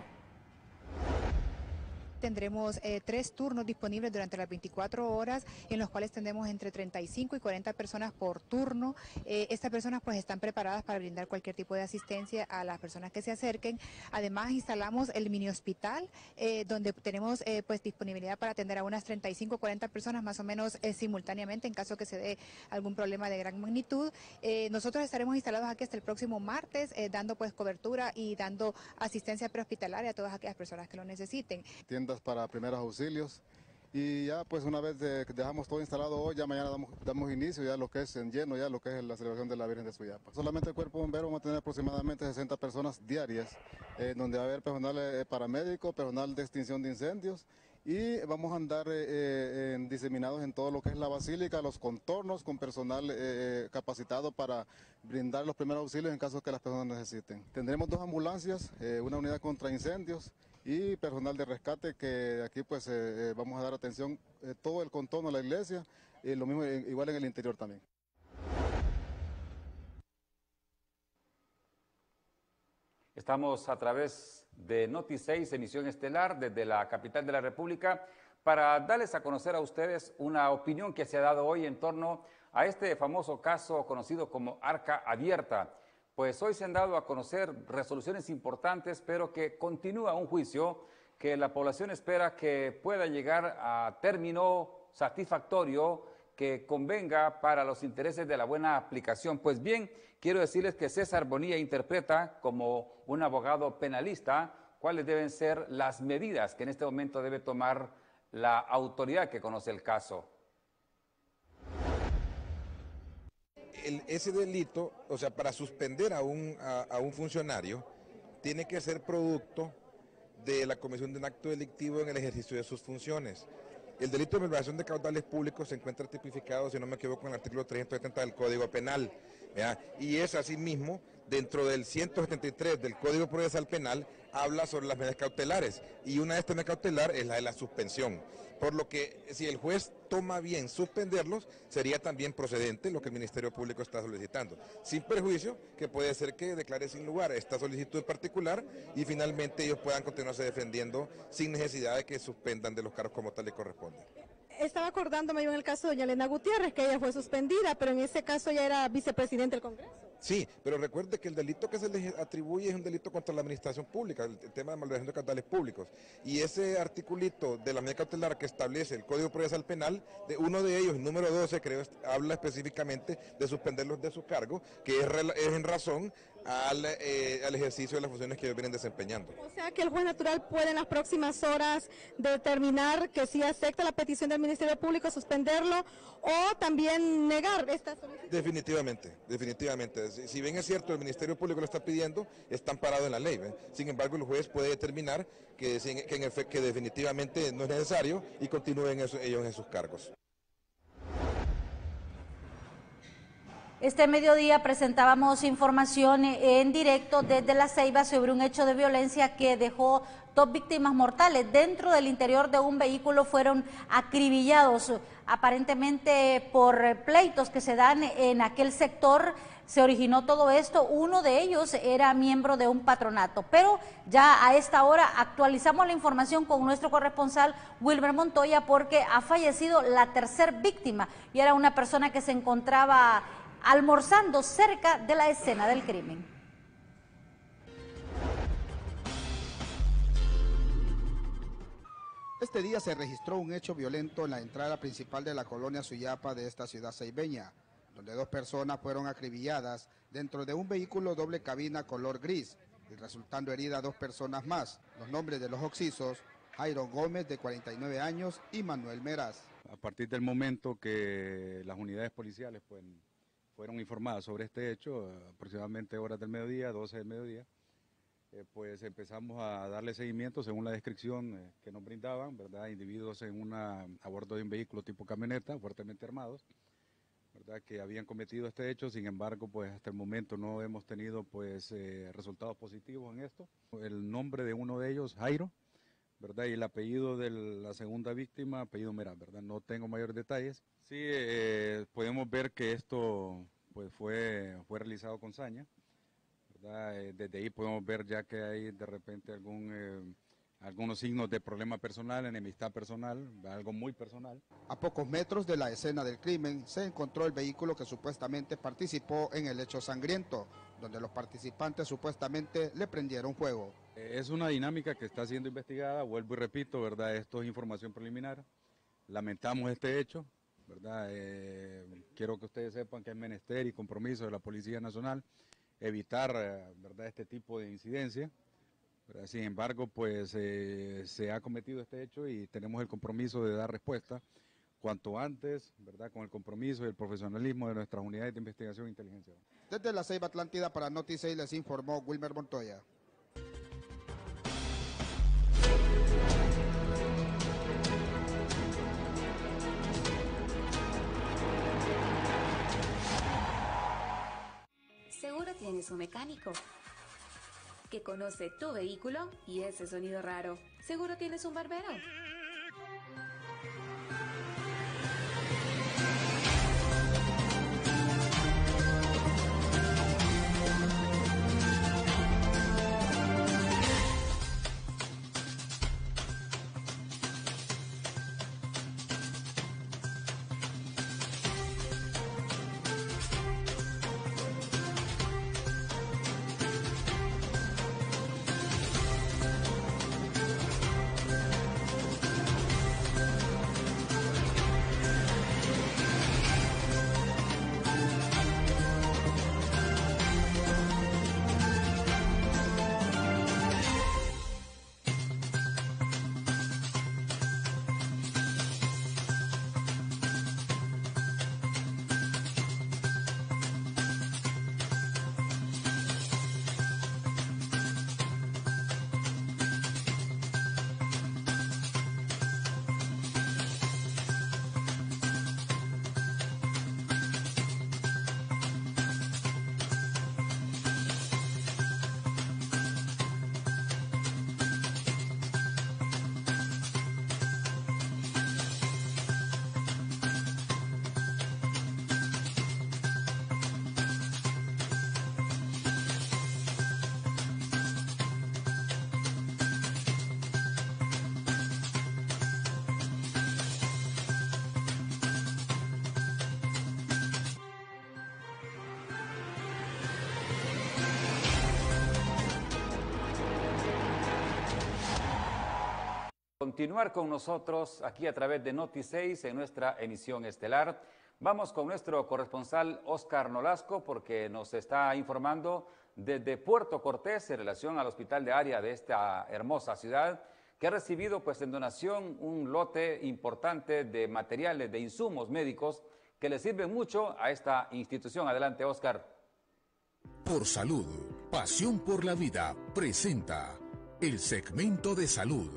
Tendremos eh, tres turnos disponibles durante las veinticuatro horas, en los cuales tendremos entre treinta y cinco y cuarenta personas por turno. Eh, estas personas pues están preparadas para brindar cualquier tipo de asistencia a las personas que se acerquen. Además, instalamos el mini hospital, eh, donde tenemos eh, pues disponibilidad para atender a unas treinta y cinco o cuarenta personas más o menos eh, simultáneamente en caso que se dé algún problema de gran magnitud. Eh, nosotros estaremos instalados aquí hasta el próximo martes, eh, dando pues cobertura y dando asistencia prehospitalaria a todas aquellas personas que lo necesiten. Tiendas para primeros auxilios, y ya pues una vez de, dejamos todo instalado hoy, ya mañana damos, damos inicio ya lo que es en lleno, ya lo que es la celebración de la Virgen de Suyapa. Solamente el cuerpo bombero vamos a tener aproximadamente sesenta personas diarias, eh, donde va a haber personal eh, paramédico, personal de extinción de incendios, y vamos a andar eh, eh, en, diseminados en todo lo que es la basílica, los contornos, con personal eh, capacitado para brindar los primeros auxilios en caso que las personas necesiten. Tendremos dos ambulancias, eh, una unidad contra incendios y personal de rescate, que aquí pues eh, vamos a dar atención eh, todo el contorno de la iglesia, y lo mismo eh, igual en el interior también. Estamos a través de Noti seis, emisión estelar desde la capital de la República, para darles a conocer a ustedes una opinión que se ha dado hoy en torno a este famoso caso conocido como Arca Abierta. Pues hoy se han dado a conocer resoluciones importantes, pero que continúa un juicio que la población espera que pueda llegar a término satisfactorio, que convenga para los intereses de la buena aplicación. Pues bien, quiero decirles que César Bonilla interpreta, como un abogado penalista, cuáles deben ser las medidas que en este momento debe tomar la autoridad que conoce el caso. El, ese delito, o sea, para suspender a un, a, a un funcionario, tiene que ser producto de la comisión de un acto delictivo en el ejercicio de sus funciones. El delito de malversación de caudales públicos se encuentra tipificado, si no me equivoco, en el artículo trescientos setenta del Código Penal, ¿ya? Y es asimismo, dentro del ciento setenta y tres del Código Procesal Penal, habla sobre las medidas cautelares, y una de estas medidas cautelares es la de la suspensión. Por lo que si el juez toma bien suspenderlos, sería también procedente lo que el Ministerio Público está solicitando, sin perjuicio que puede ser que declare sin lugar esta solicitud en particular y finalmente ellos puedan continuarse defendiendo sin necesidad de que suspendan de los cargos como tal le corresponde. Estaba acordándome yo en el caso de doña Elena Gutiérrez, que ella fue suspendida, pero en ese caso ya era vicepresidente del Congreso. Sí, pero recuerde que el delito que se les atribuye es un delito contra la administración pública, el tema de malversación de caudales públicos. Y ese articulito de la medida cautelar que establece el Código Procesal Penal, de uno de ellos, el número doce, creo, habla específicamente de suspenderlos de su cargo, que es, es en razón al, eh, al ejercicio de las funciones que ellos vienen desempeñando. O sea que el juez natural puede en las próximas horas determinar que si acepta la petición del Ministerio Público, suspenderlo o también negar esta solicitud. Definitivamente, definitivamente. Si, si bien es cierto, el Ministerio Público lo está pidiendo, está amparado en la ley. ¿eh? Sin embargo, el juez puede determinar que, que, en efecto, que definitivamente no es necesario y continúen eso, ellos en sus cargos. Este mediodía presentábamos información en directo desde La Ceiba sobre un hecho de violencia que dejó Dos víctimas mortales dentro del interior de un vehículo fueron acribillados, aparentemente por pleitos que se dan en aquel sector. Se originó todo esto. Uno de ellos era miembro de un patronato, pero ya a esta hora actualizamos la información con nuestro corresponsal Wilmer Montoya, porque ha fallecido la tercer víctima y era una persona que se encontraba almorzando cerca de la escena del crimen. Este día se registró un hecho violento en la entrada principal de la colonia Suyapa de esta ciudad ceibeña, donde dos personas fueron acribilladas dentro de un vehículo doble cabina color gris, y resultando heridas dos personas más. Los nombres de los occisos: Jairo Gómez, de cuarenta y nueve años, y Manuel Meraz. A partir del momento que las unidades policiales pues, fueron informadas sobre este hecho, aproximadamente horas del mediodía, doce del mediodía, eh, pues empezamos a darle seguimiento según la descripción eh, que nos brindaban, ¿verdad? Individuos en una, a bordo de un vehículo tipo camioneta, fuertemente armados, ¿verdad? Que habían cometido este hecho. Sin embargo, pues hasta el momento no hemos tenido pues eh, resultados positivos en esto. El nombre de uno de ellos, Jairo, ¿verdad? Y el apellido de la segunda víctima, apellido Meraz, ¿verdad? No tengo mayores detalles. Sí, eh, podemos ver que esto pues fue, fue realizado con saña, ¿verdad? Eh, desde ahí podemos ver ya que hay de repente algún... Eh, algunos signos de problema personal, enemistad personal, algo muy personal. A pocos metros de la escena del crimen se encontró el vehículo que supuestamente participó en el hecho sangriento, donde los participantes supuestamente le prendieron fuego. Es una dinámica que está siendo investigada, vuelvo y repito, ¿verdad? Esto es información preliminar. Lamentamos este hecho, ¿verdad? Eh, quiero que ustedes sepan que es menester y compromiso de la Policía Nacional evitar, ¿verdad?, este tipo de incidencia. Sin embargo, pues eh, se ha cometido este hecho y tenemos el compromiso de dar respuesta cuanto antes, ¿verdad?, con el compromiso y el profesionalismo de nuestras unidades de investigación e inteligencia. Desde la Ceiba Atlántida para Noti seis les informó Wilmer Montoya. Seguro tienes un mecánico que conoce tu vehículo y ese sonido raro. Seguro tienes un barbero Continuar con nosotros aquí a través de Noti seis en nuestra emisión estelar. Vamos con nuestro corresponsal Oscar Nolasco, porque nos está informando desde Puerto Cortés en relación al hospital de área de esta hermosa ciudad, que ha recibido pues en donación un lote importante de materiales, de insumos médicos que le sirven mucho a esta institución. Adelante, Oscar. Por Salud, Pasión por la Vida presenta el segmento de salud.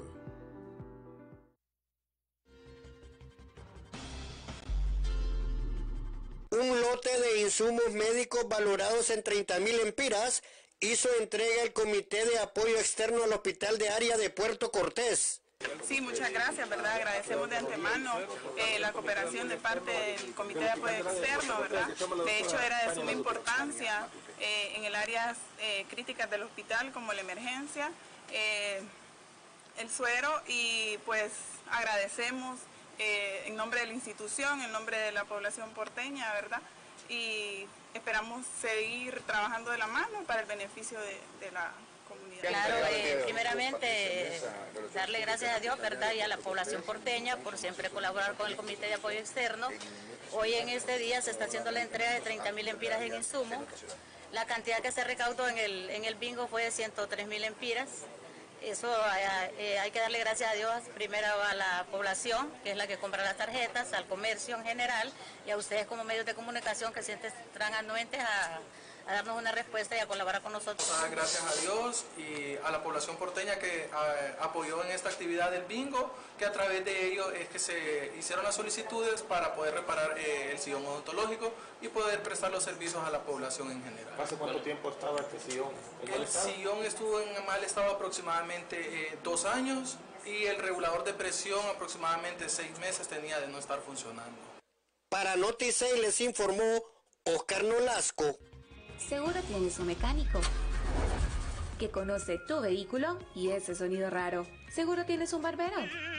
Un lote de insumos médicos valorados en treinta mil empiras hizo entrega el Comité de Apoyo Externo al Hospital de Área de Puerto Cortés. Sí, muchas gracias, ¿verdad? Agradecemos de antemano eh, la cooperación de parte del Comité de Apoyo Externo, ¿verdad? De hecho, era de suma importancia eh, en el área eh, críticas del hospital, como la emergencia, eh, el suero, y pues agradecemos eh, en nombre de la institución, en nombre de la población porteña, ¿verdad? Y esperamos seguir trabajando de la mano para el beneficio de, de la comunidad. Claro, eh, primeramente eh, darle gracias a Dios, ¿verdad? Y a la población porteña por siempre colaborar con el Comité de Apoyo Externo. Hoy en este día se está haciendo la entrega de treinta mil empiras en insumo. La cantidad que se recaudó en el, en el bingo fue de ciento tres mil empiras. Eso eh, hay que darle gracias a Dios primero a la población, que es la que compra las tarjetas, al comercio en general, y a ustedes como medios de comunicación que siempre están anuentes a, a darnos una respuesta y a colaborar con nosotros. Gracias a Dios y a la población porteña que a, apoyó en esta actividad del bingo, que a través de ello es que se hicieron las solicitudes para poder reparar eh, el sillón odontológico y poder prestar los servicios a la población en general. ¿Hace cuánto tiempo estaba este sillón? El sillón estuvo en mal estado aproximadamente eh, dos años y el regulador de presión aproximadamente seis meses tenía de no estar funcionando. Para Noti seis les informó Oscar Nolasco. Seguro tienes un mecánico que conoce tu vehículo y ese sonido raro. Seguro tienes un barbero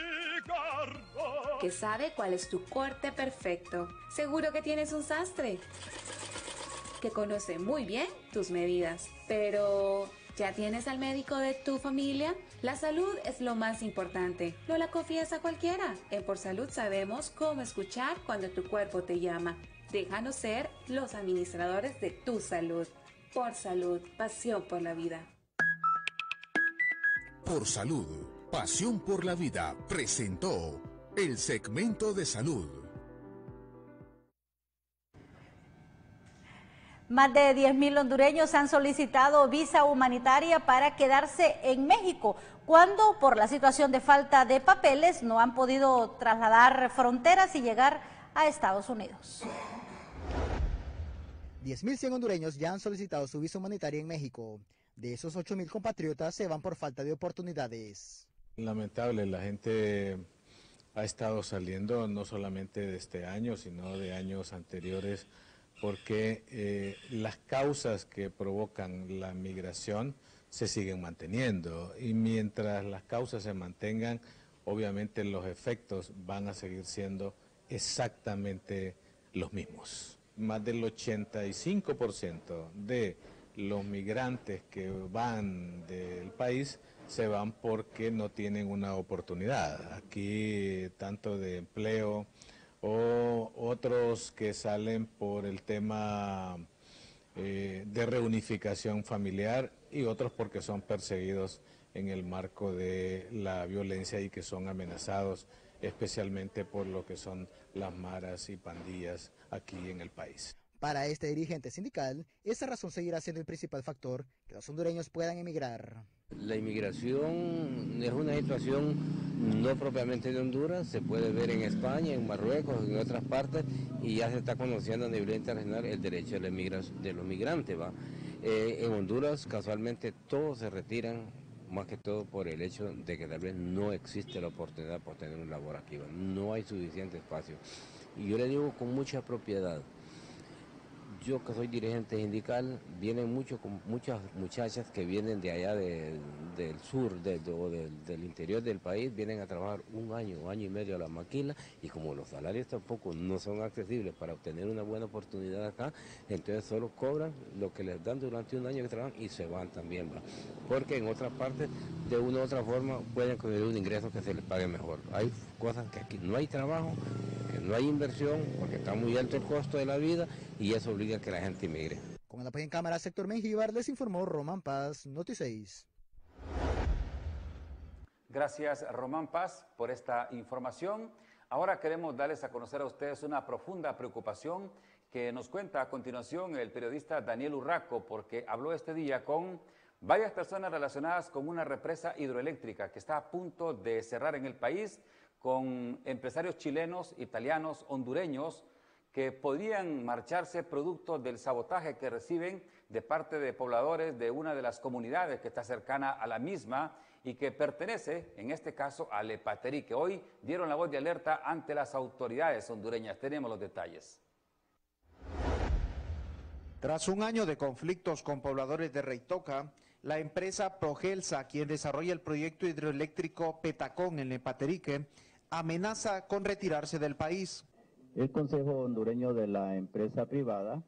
que sabe cuál es tu corte perfecto. Seguro que tienes un sastre que conoce muy bien tus medidas. Pero, ¿ya tienes al médico de tu familia? La salud es lo más importante. No la confíes a cualquiera. En Por Salud sabemos cómo escuchar cuando tu cuerpo te llama. Déjanos ser los administradores de tu salud. Por Salud, pasión por la vida. Por Salud, pasión por la vida, presentó el segmento de salud. Más de diez mil hondureños han solicitado visa humanitaria para quedarse en México, cuando por la situación de falta de papeles no han podido trasladar fronteras y llegar a Estados Unidos. diez mil cien hondureños ya han solicitado su visa humanitaria en México. De esos ocho mil compatriotas se van por falta de oportunidades. Lamentable, la gente ha estado saliendo no solamente de este año, sino de años anteriores, porque eh, las causas que provocan la migración se siguen manteniendo, y mientras las causas se mantengan, obviamente los efectos van a seguir siendo exactamente los mismos. Más del ochenta y cinco por ciento de los migrantes que van del país se van porque no tienen una oportunidad aquí, tanto de empleo o otros que salen por el tema eh, de reunificación familiar, y otros porque son perseguidos en el marco de la violencia y que son amenazados especialmente por lo que son las maras y pandillas aquí en el país. Para este dirigente sindical, esa razón seguirá siendo el principal factor que los hondureños puedan emigrar. La inmigración es una situación no propiamente de Honduras, se puede ver en España, en Marruecos, en otras partes, y ya se está conociendo a nivel internacional el derecho de, la de los migrantes. ¿va? Eh, en Honduras, casualmente, todos se retiran, más que todo por el hecho de que tal vez no existe la oportunidad por tener un labor aquí, ¿va? No hay suficiente espacio. Y yo le digo con mucha propiedad, yo que soy dirigente sindical, vienen mucho, con muchas muchachas que vienen de allá de, del sur de, de, o del, del interior del país, vienen a trabajar un año, año y medio a la maquila, y como los salarios tampoco no son accesibles para obtener una buena oportunidad acá, entonces solo cobran lo que les dan durante un año que trabajan y se van también, ¿va? Porque en otras partes, de una u otra forma, pueden conseguir un ingreso que se les pague mejor. Hay cosas que aquí no hay trabajo, que no hay inversión, porque está muy alto el costo de la vida, y eso obliga a que la gente inmigre. Con el apoyo en cámara, Sector Mengíbar, les informó Román Paz, Noti seis. Gracias, Román Paz, por esta información. Ahora queremos darles a conocer a ustedes una profunda preocupación que nos cuenta a continuación el periodista Daniel Urraco, porque habló este día con varias personas relacionadas con una represa hidroeléctrica que está a punto de cerrar en el país, con empresarios chilenos, italianos, hondureños, que podrían marcharse producto del sabotaje que reciben de parte de pobladores de una de las comunidades que está cercana a la misma y que pertenece, en este caso, a Lepateri, que hoy dieron la voz de alerta ante las autoridades hondureñas. Tenemos los detalles. Tras un año de conflictos con pobladores de Reitoca, la empresa Progelsa, quien desarrolla el proyecto hidroeléctrico Petacón en Lepaterique, amenaza con retirarse del país. El Consejo Hondureño de la Empresa Privada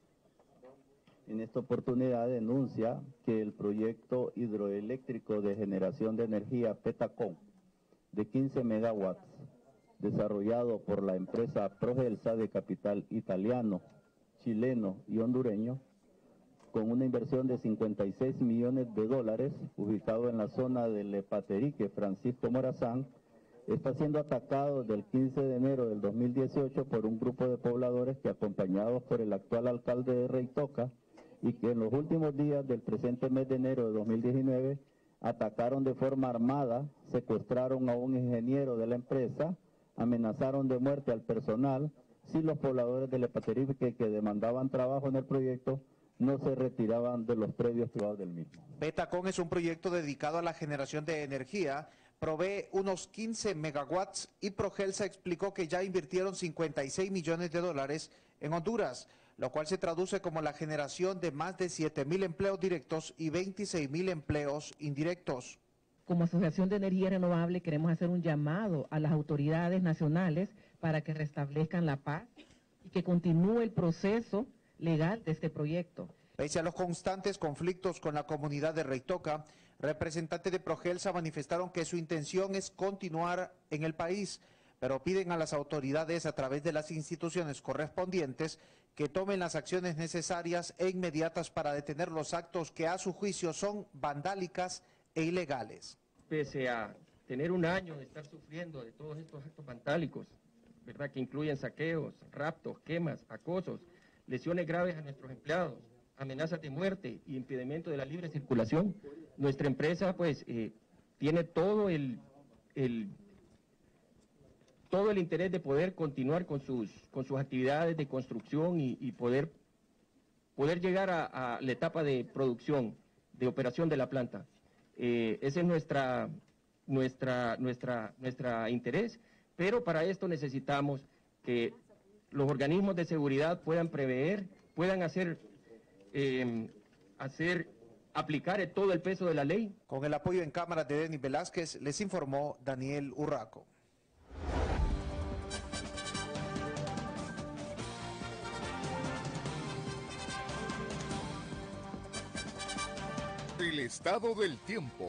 en esta oportunidad denuncia que el proyecto hidroeléctrico de generación de energía Petacón de quince megawatts, desarrollado por la empresa Progelsa de capital italiano, chileno y hondureño, con una inversión de cincuenta y seis millones de dólares, ubicado en la zona de Lepaterique, Francisco Morazán, está siendo atacado desde el quince de enero del dos mil dieciocho por un grupo de pobladores que, acompañados por el actual alcalde de Reitoca, y que en los últimos días del presente mes de enero de dos mil diecinueve atacaron de forma armada, secuestraron a un ingeniero de la empresa, amenazaron de muerte al personal si los pobladores de Lepaterique que, que demandaban trabajo en el proyecto no se retiraban de los predios privados del mismo. Petacón es un proyecto dedicado a la generación de energía, provee unos quince megawatts y Progelsa explicó que ya invirtieron cincuenta y seis millones de dólares en Honduras, lo cual se traduce como la generación de más de siete mil empleos directos y veintiséis mil empleos indirectos. Como Asociación de Energía Renovable queremos hacer un llamado a las autoridades nacionales para que restablezcan la paz y que continúe el proceso legal de este proyecto. Pese a los constantes conflictos con la comunidad de Reitoca, representantes de Progelsa manifestaron que su intención es continuar en el país, pero piden a las autoridades a través de las instituciones correspondientes que tomen las acciones necesarias e inmediatas para detener los actos que a su juicio son vandálicas e ilegales. Pese a tener un año de estar sufriendo de todos estos actos vandálicos, ¿verdad?, que incluyen saqueos, raptos, quemas, acosos, lesiones graves a nuestros empleados, amenazas de muerte y impedimento de la libre circulación, nuestra empresa pues eh, tiene todo el, el todo el interés de poder continuar con sus con sus actividades de construcción y, y poder poder llegar a, a la etapa de producción, de operación de la planta. Eh, ese es nuestra nuestra nuestra nuestra interés, pero para esto necesitamos que los organismos de seguridad puedan prever, puedan hacer eh, hacer aplicar todo el peso de la ley. Con el apoyo en cámara de Denis Velázquez, les informó Daniel Urraco. El estado del tiempo.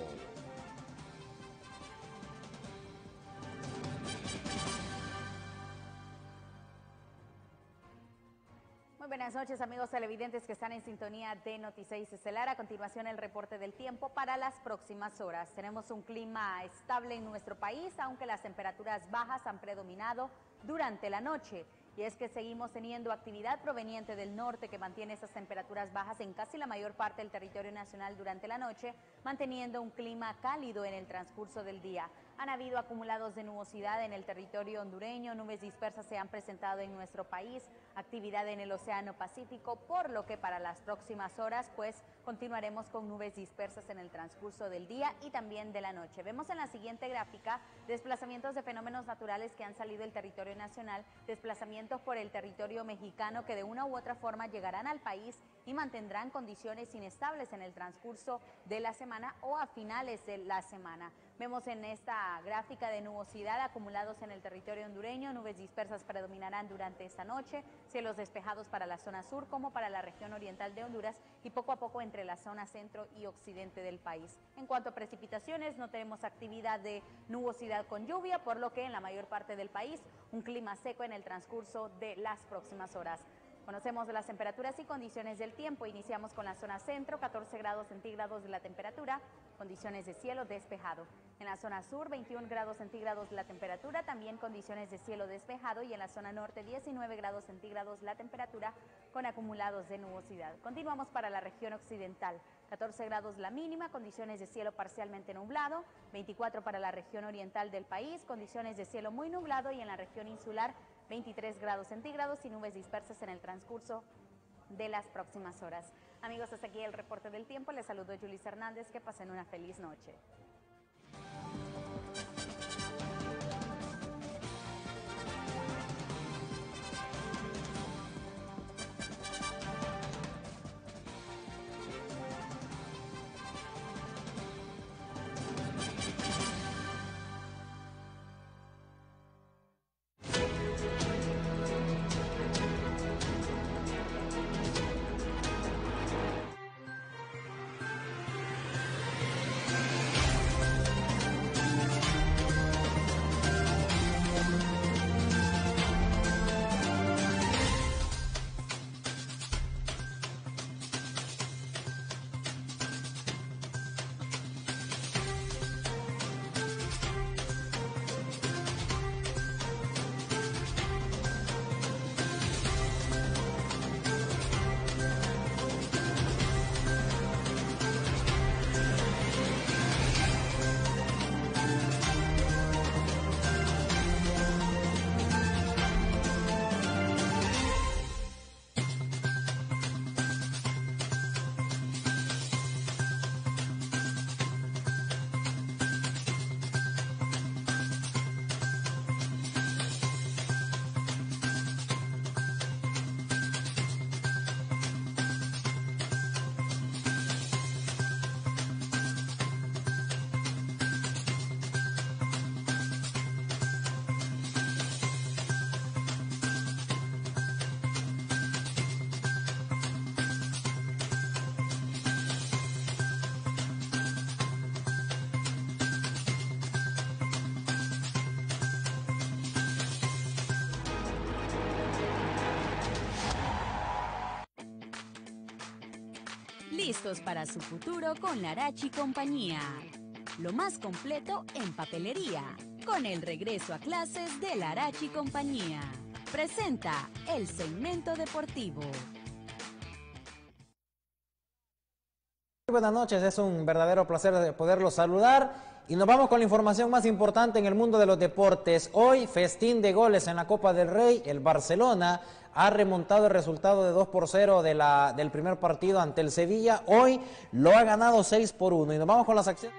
Muy buenas noches, amigos televidentes que están en sintonía de Notiseis Estelar. A continuación, el reporte del tiempo para las próximas horas. Tenemos un clima estable en nuestro país, aunque las temperaturas bajas han predominado durante la noche. Y es que seguimos teniendo actividad proveniente del norte que mantiene esas temperaturas bajas en casi la mayor parte del territorio nacional durante la noche, manteniendo un clima cálido en el transcurso del día. Han habido acumulados de nubosidad en el territorio hondureño, nubes dispersas se han presentado en nuestro país, actividad en el Océano Pacífico, por lo que para las próximas horas pues continuaremos con nubes dispersas en el transcurso del día y también de la noche. Vemos en la siguiente gráfica desplazamientos de fenómenos naturales que han salido del territorio nacional, desplazamientos por el territorio mexicano que de una u otra forma llegarán al país y mantendrán condiciones inestables en el transcurso de la semana o a finales de la semana. Vemos en esta gráfica de nubosidad acumulados en el territorio hondureño, nubes dispersas predominarán durante esta noche, cielos despejados para la zona sur como para la región oriental de Honduras y poco a poco entre la zona centro y occidente del país. En cuanto a precipitaciones, no tenemos actividad de nubosidad con lluvia, por lo que en la mayor parte del país un clima seco en el transcurso de las próximas horas. Conocemos las temperaturas y condiciones del tiempo. Iniciamos con la zona centro, catorce grados centígrados de la temperatura, condiciones de cielo despejado. En la zona sur, veintiún grados centígrados la temperatura, también condiciones de cielo despejado. Y en la zona norte, diecinueve grados centígrados la temperatura, con acumulados de nubosidad. Continuamos para la región occidental. catorce grados la mínima, condiciones de cielo parcialmente nublado. veinticuatro para la región oriental del país, condiciones de cielo muy nublado. Y en la región insular, veintitrés grados centígrados y nubes dispersas en el transcurso de las próximas horas. Amigos, hasta aquí el reporte del tiempo. Les saludo Yulis Hernández. Que pasen una feliz noche. Listos para su futuro con Larachi Compañía. Lo más completo en papelería. Con el regreso a clases de Larachi Compañía. Presenta el segmento deportivo. Buenas noches, es un verdadero placer poderlos saludar y nos vamos con la información más importante en el mundo de los deportes. Hoy, festín de goles en la Copa del Rey. El Barcelona ha remontado el resultado de dos por cero de la, del primer partido ante el Sevilla. Hoy lo ha ganado seis por uno y nos vamos con las acciones.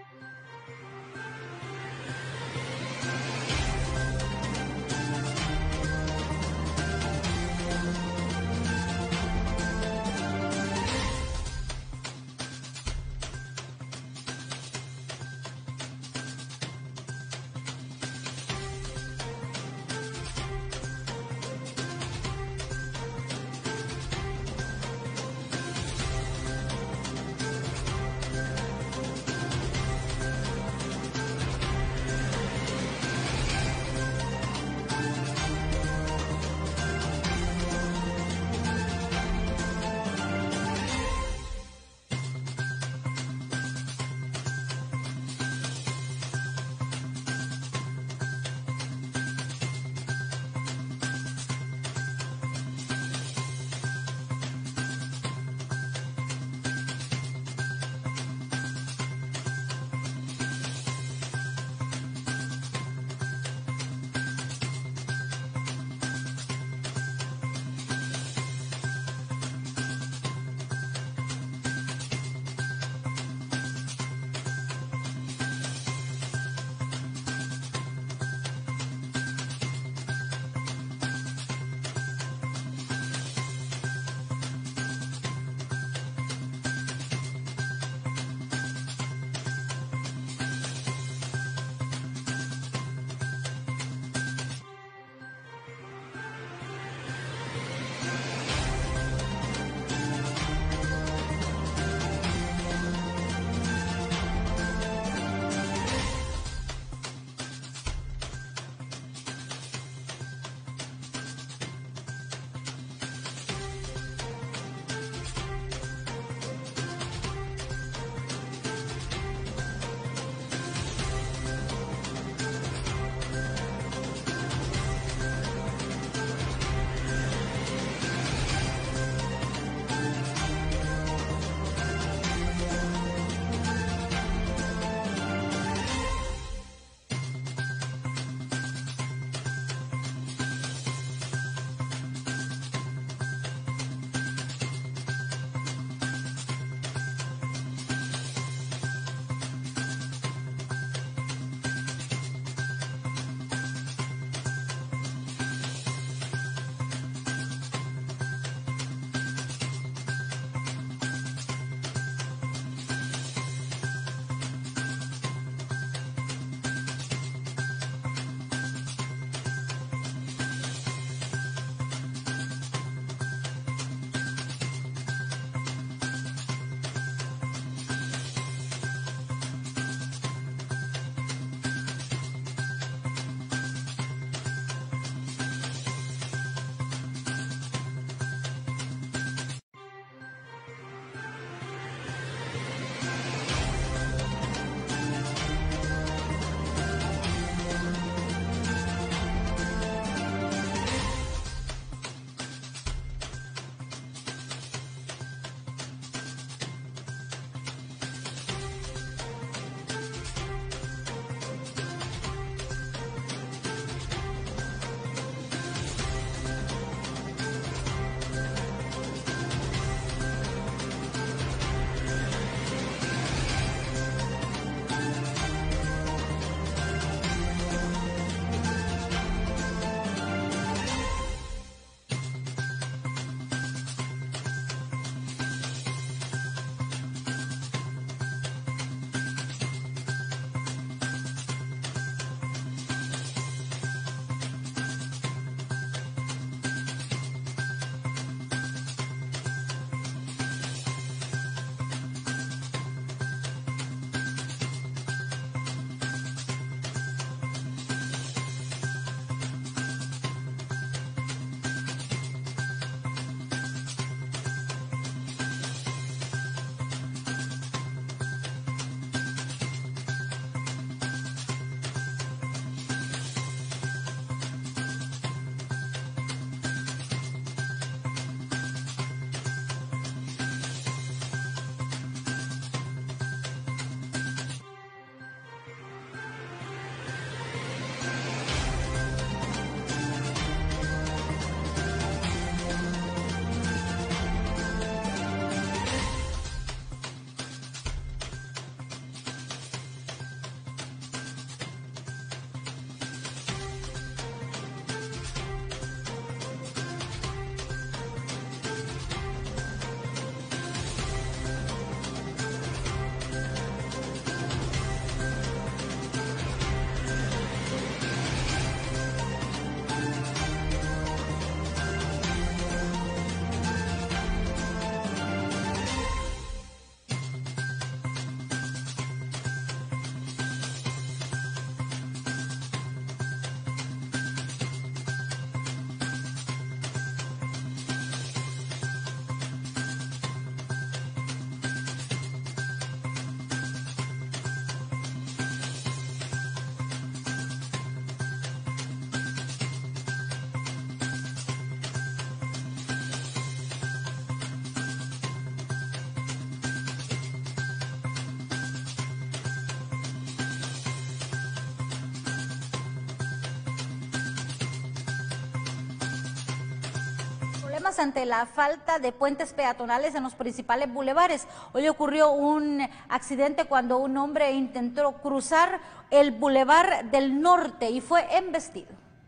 problemas ante la falta de puentes peatonales en los principales bulevares. Hoy ocurrió un accidente cuando un hombre intentó cruzar el bulevar del Norte y fue embestido.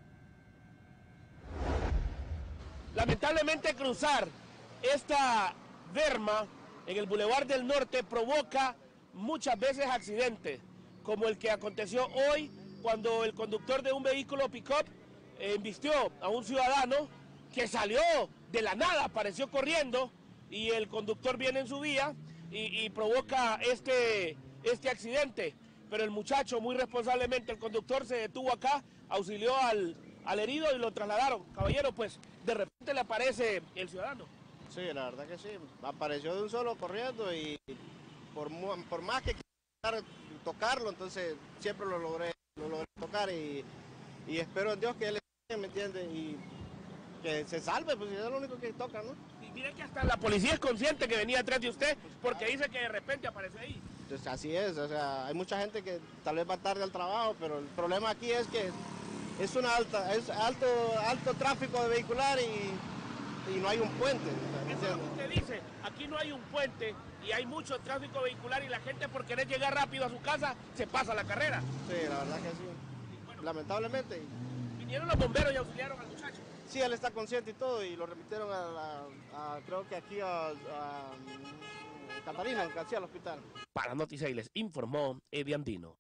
Lamentablemente cruzar esta berma en el bulevar del Norte provoca muchas veces accidentes, como el que aconteció hoy cuando el conductor de un vehículo pick-up embistió a un ciudadano que salió de la nada, apareció corriendo y el conductor viene en su vía y, y provoca este, este accidente. Pero el muchacho, muy responsablemente, el conductor se detuvo acá, auxilió al, al herido y lo trasladaron. Caballero, pues de repente le aparece el ciudadano. Sí, la verdad que sí, apareció de un solo corriendo y por, por más que quisiera tocarlo, entonces siempre lo logré, lo logré tocar y, y espero en Dios que él me entiende y que se salve, pues es lo único que toca, ¿no? Y mire que hasta la policía es consciente que venía atrás de usted porque dice que de repente aparece ahí. Entonces, así es, o sea, hay mucha gente que tal vez va tarde al trabajo, pero el problema aquí es que es una alta, es alto, alto tráfico de vehicular y, y no hay un puente. O sea, eso es lo que usted dice, aquí no hay un puente y hay mucho tráfico vehicular y la gente por querer llegar rápido a su casa se pasa la carrera. Sí, la verdad que sí, bueno, lamentablemente. ¿Vinieron los bomberos y auxiliaron al muchacho? Sí, él está consciente y todo y lo remitieron a, a, a creo que aquí a, a Catarina, casi al hospital. Para Noticias les informó Eddie Andino.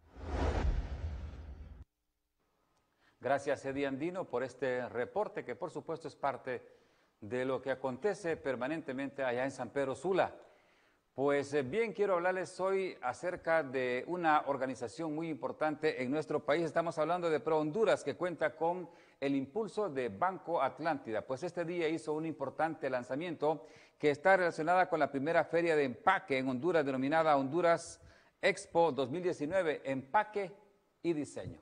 Gracias, Eddie Andino, por este reporte que por supuesto es parte de lo que acontece permanentemente allá en San Pedro Sula. Pues eh, bien, quiero hablarles hoy acerca de una organización muy importante en nuestro país. Estamos hablando de Pro Honduras, que cuenta con el impulso de Banco Atlántida. Pues este día hizo un importante lanzamiento que está relacionada con la primera feria de empaque en Honduras, denominada Honduras Expo dos mil diecinueve, Empaque y Diseño.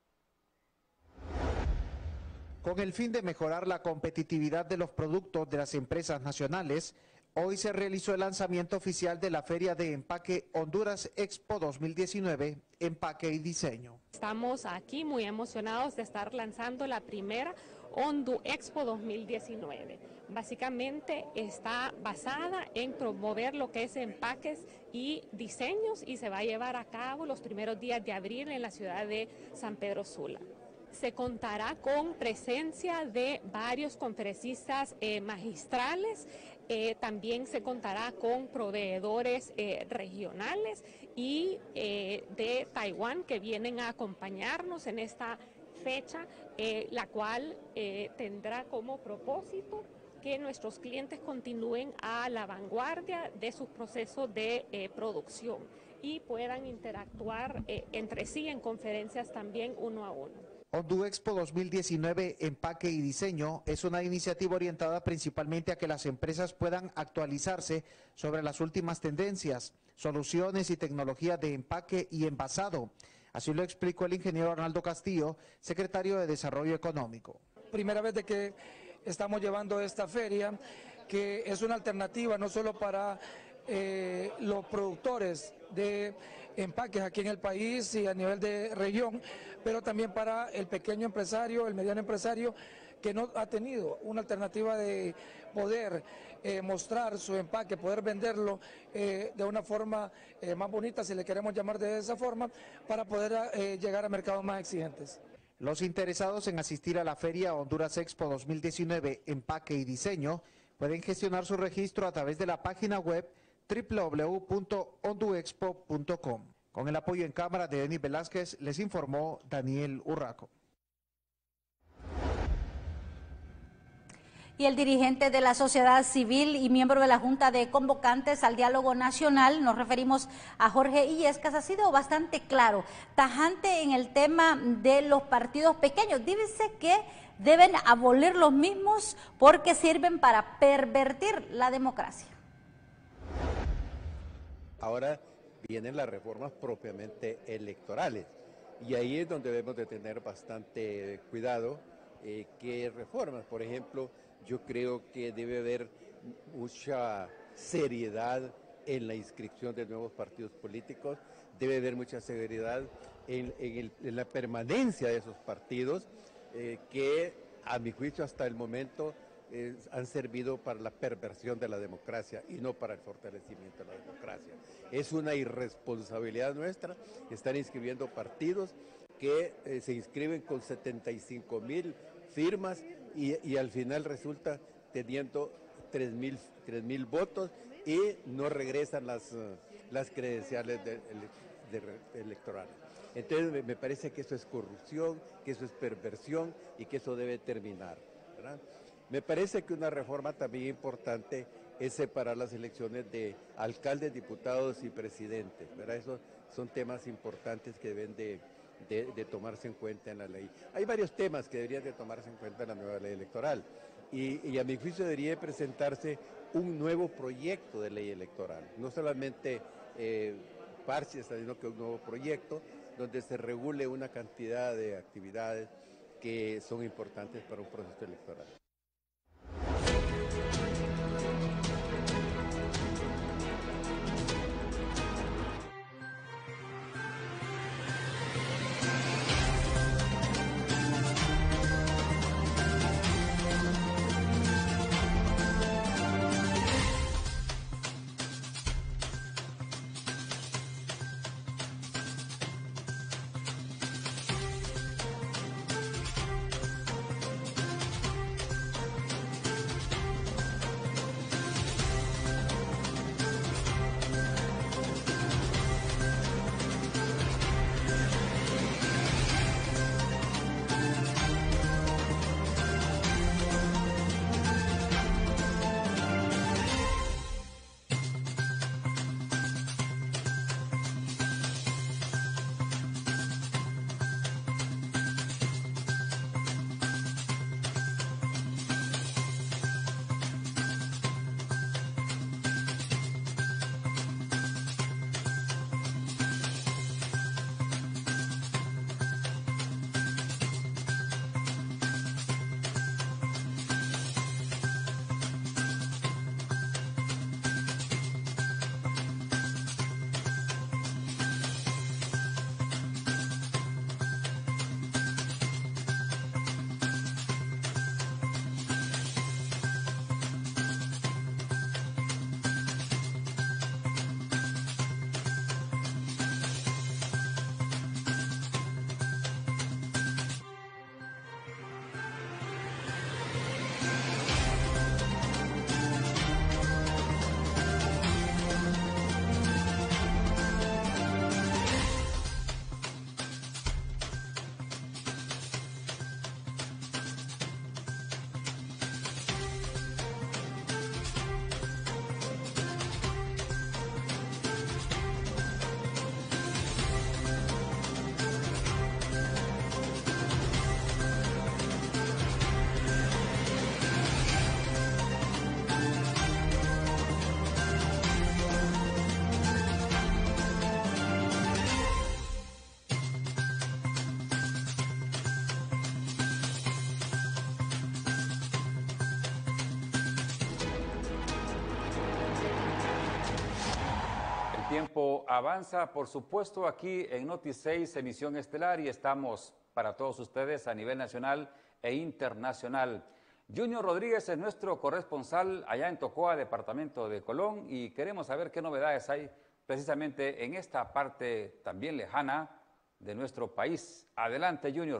Con el fin de mejorar la competitividad de los productos de las empresas nacionales, hoy se realizó el lanzamiento oficial de la Feria de Empaque Honduras Expo dos mil diecinueve, Empaque y Diseño. Estamos aquí muy emocionados de estar lanzando la primera Hondu Expo dos mil diecinueve. Básicamente está basada en promover lo que es empaques y diseños y se va a llevar a cabo los primeros días de abril en la ciudad de San Pedro Sula. Se contará con presencia de varios conferencistas eh, magistrales, eh, también se contará con proveedores eh, regionales y eh, de Taiwán que vienen a acompañarnos en esta fecha, eh, la cual eh, tendrá como propósito que nuestros clientes continúen a la vanguardia de sus procesos de eh, producción y puedan interactuar eh, entre sí en conferencias también uno a uno. Hondu Expo dos mil diecinueve, Empaque y Diseño es una iniciativa orientada principalmente a que las empresas puedan actualizarse sobre las últimas tendencias, soluciones y tecnologías de empaque y envasado. Así lo explicó el ingeniero Arnaldo Castillo, secretario de Desarrollo Económico. Primera vez de que estamos llevando esta feria, que es una alternativa no solo para eh, los productores de empaques aquí en el país y a nivel de región, pero también para el pequeño empresario, el mediano empresario que no ha tenido una alternativa de poder eh, mostrar su empaque, poder venderlo eh, de una forma eh, más bonita, si le queremos llamar de esa forma, para poder eh, llegar a mercados más exigentes. Los interesados en asistir a la Feria Honduras Expo dos mil diecinueve, Empaque y Diseño, pueden gestionar su registro a través de la página web doble u doble u doble u punto honduexpo punto com. Con el apoyo en cámara de Denis Velázquez, les informó Daniel Urraco. Y el dirigente de la sociedad civil y miembro de la Junta de Convocantes al Diálogo Nacional, nos referimos a Jorge Illescas, ha sido bastante claro, tajante en el tema de los partidos pequeños. Dice que deben abolir los mismos porque sirven para pervertir la democracia. Ahora vienen las reformas propiamente electorales y ahí es donde debemos de tener bastante cuidado. Eh, ¿Qué reformas? Por ejemplo, yo creo que debe haber mucha seriedad en la inscripción de nuevos partidos políticos, debe haber mucha seriedad en, en, el, en la permanencia de esos partidos, eh, que a mi juicio hasta el momento eh, han servido para la perversión de la democracia y no para el fortalecimiento de la democracia. Es una irresponsabilidad nuestra estar inscribiendo partidos que eh, se inscriben con setenta y cinco mil firmas y, y al final resulta teniendo tres mil votos y no regresan las, uh, las credenciales de, de, de electorales. Entonces me, me parece que eso es corrupción, que eso es perversión y que eso debe terminar, ¿verdad? Me parece que una reforma también importante es separar las elecciones de alcaldes, diputados y presidentes, ¿verdad? Esos son temas importantes que deben de, de, de tomarse en cuenta en la ley. Hay varios temas que deberían de tomarse en cuenta en la nueva ley electoral y, y a mi juicio debería presentarse un nuevo proyecto de ley electoral, no solamente eh, parches, sino que un nuevo proyecto donde se regule una cantidad de actividades que son importantes para un proceso electoral. Tiempo avanza, por supuesto, aquí en Noti seis, emisión estelar, y estamos para todos ustedes a nivel nacional e internacional. Junior Rodríguez es nuestro corresponsal allá en Tocoa, departamento de Colón, y queremos saber qué novedades hay precisamente en esta parte también lejana de nuestro país. Adelante, Junior.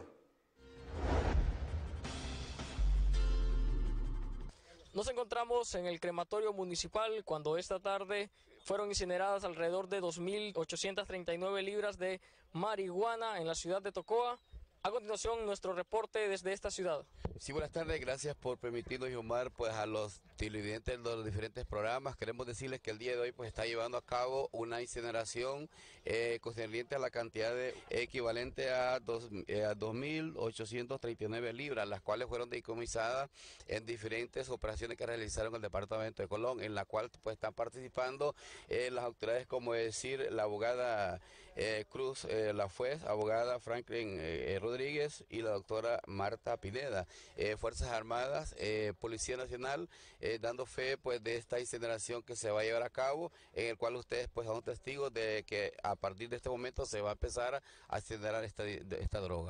Nos encontramos en el crematorio municipal cuando esta tarde fueron incineradas alrededor de dos mil ochocientas treinta y nueve libras de marihuana en la ciudad de Tocoa. A continuación, nuestro reporte desde esta ciudad. Sí, buenas tardes, gracias por permitirnos informar pues, a los televidentes de los diferentes programas. Queremos decirles que el día de hoy pues, está llevando a cabo una incineración eh, concerniente a la cantidad de, equivalente a, dos, eh, a dos mil ochocientas treinta y nueve libras, las cuales fueron decomisadas en diferentes operaciones que realizaron el departamento de Colón, en la cual pues, están participando eh, las autoridades, como decir, la abogada eh, Cruz eh, Lafuez, abogada Franklin eh, Rodríguez y la doctora Marta Pineda, eh, Fuerzas Armadas, eh, Policía Nacional, eh, dando fe pues de esta incineración que se va a llevar a cabo, en el cual ustedes pues son testigos de que a partir de este momento se va a empezar a incinerar esta, esta droga.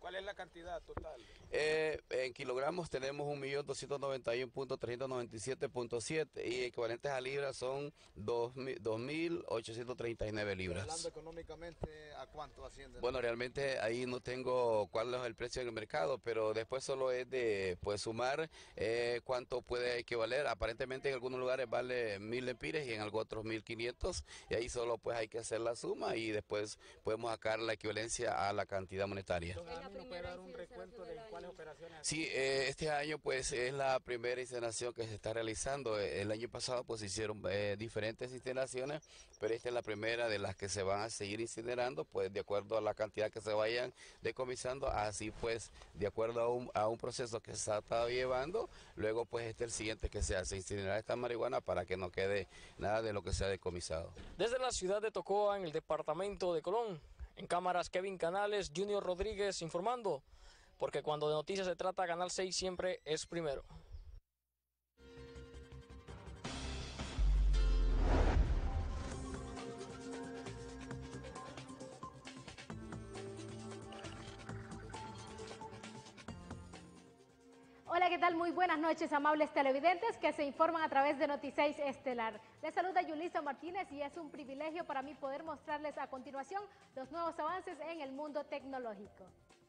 ¿Cuál es la cantidad total? Eh, en kilogramos tenemos un millón doscientos noventa y uno mil trescientos noventa y siete punto siete y equivalentes a libras son dos mil ochocientos treinta y nueve libras. Hablando económicamente, ¿a cuánto asciende? Bueno, realmente ahí no tengo cuál es el precio en el mercado, pero después solo es de pues sumar eh, cuánto puede equivaler. Aparentemente en algunos lugares vale mil lempiras y en algunos otros mil quinientos, y ahí solo pues hay que hacer la suma y después podemos sacar la equivalencia a la cantidad monetaria. ¿No puede dar un recuento de cuáles operaciones? Sí, eh, este año pues es la primera instalación que se está realizando. El año pasado pues se hicieron eh, diferentes instalaciones, pero esta es la primera de las que se van a seguir incinerando, pues de acuerdo a la cantidad que se vayan decomisando, así pues de acuerdo a un, a un proceso que se ha estado llevando, luego pues este es el siguiente que se hace, incinerar esta marihuana para que no quede nada de lo que se ha decomisado. Desde la ciudad de Tocoa, en el departamento de Colón, en cámaras Kevin Canales, Junior Rodríguez informando, porque cuando de noticias se trata, Canal seis siempre es primero. Hola, ¿qué tal? Muy buenas noches, amables televidentes que se informan a través de Noti seis Estelar. Les saluda Yulisa Martínez y es un privilegio para mí poder mostrarles a continuación los nuevos avances en el mundo tecnológico.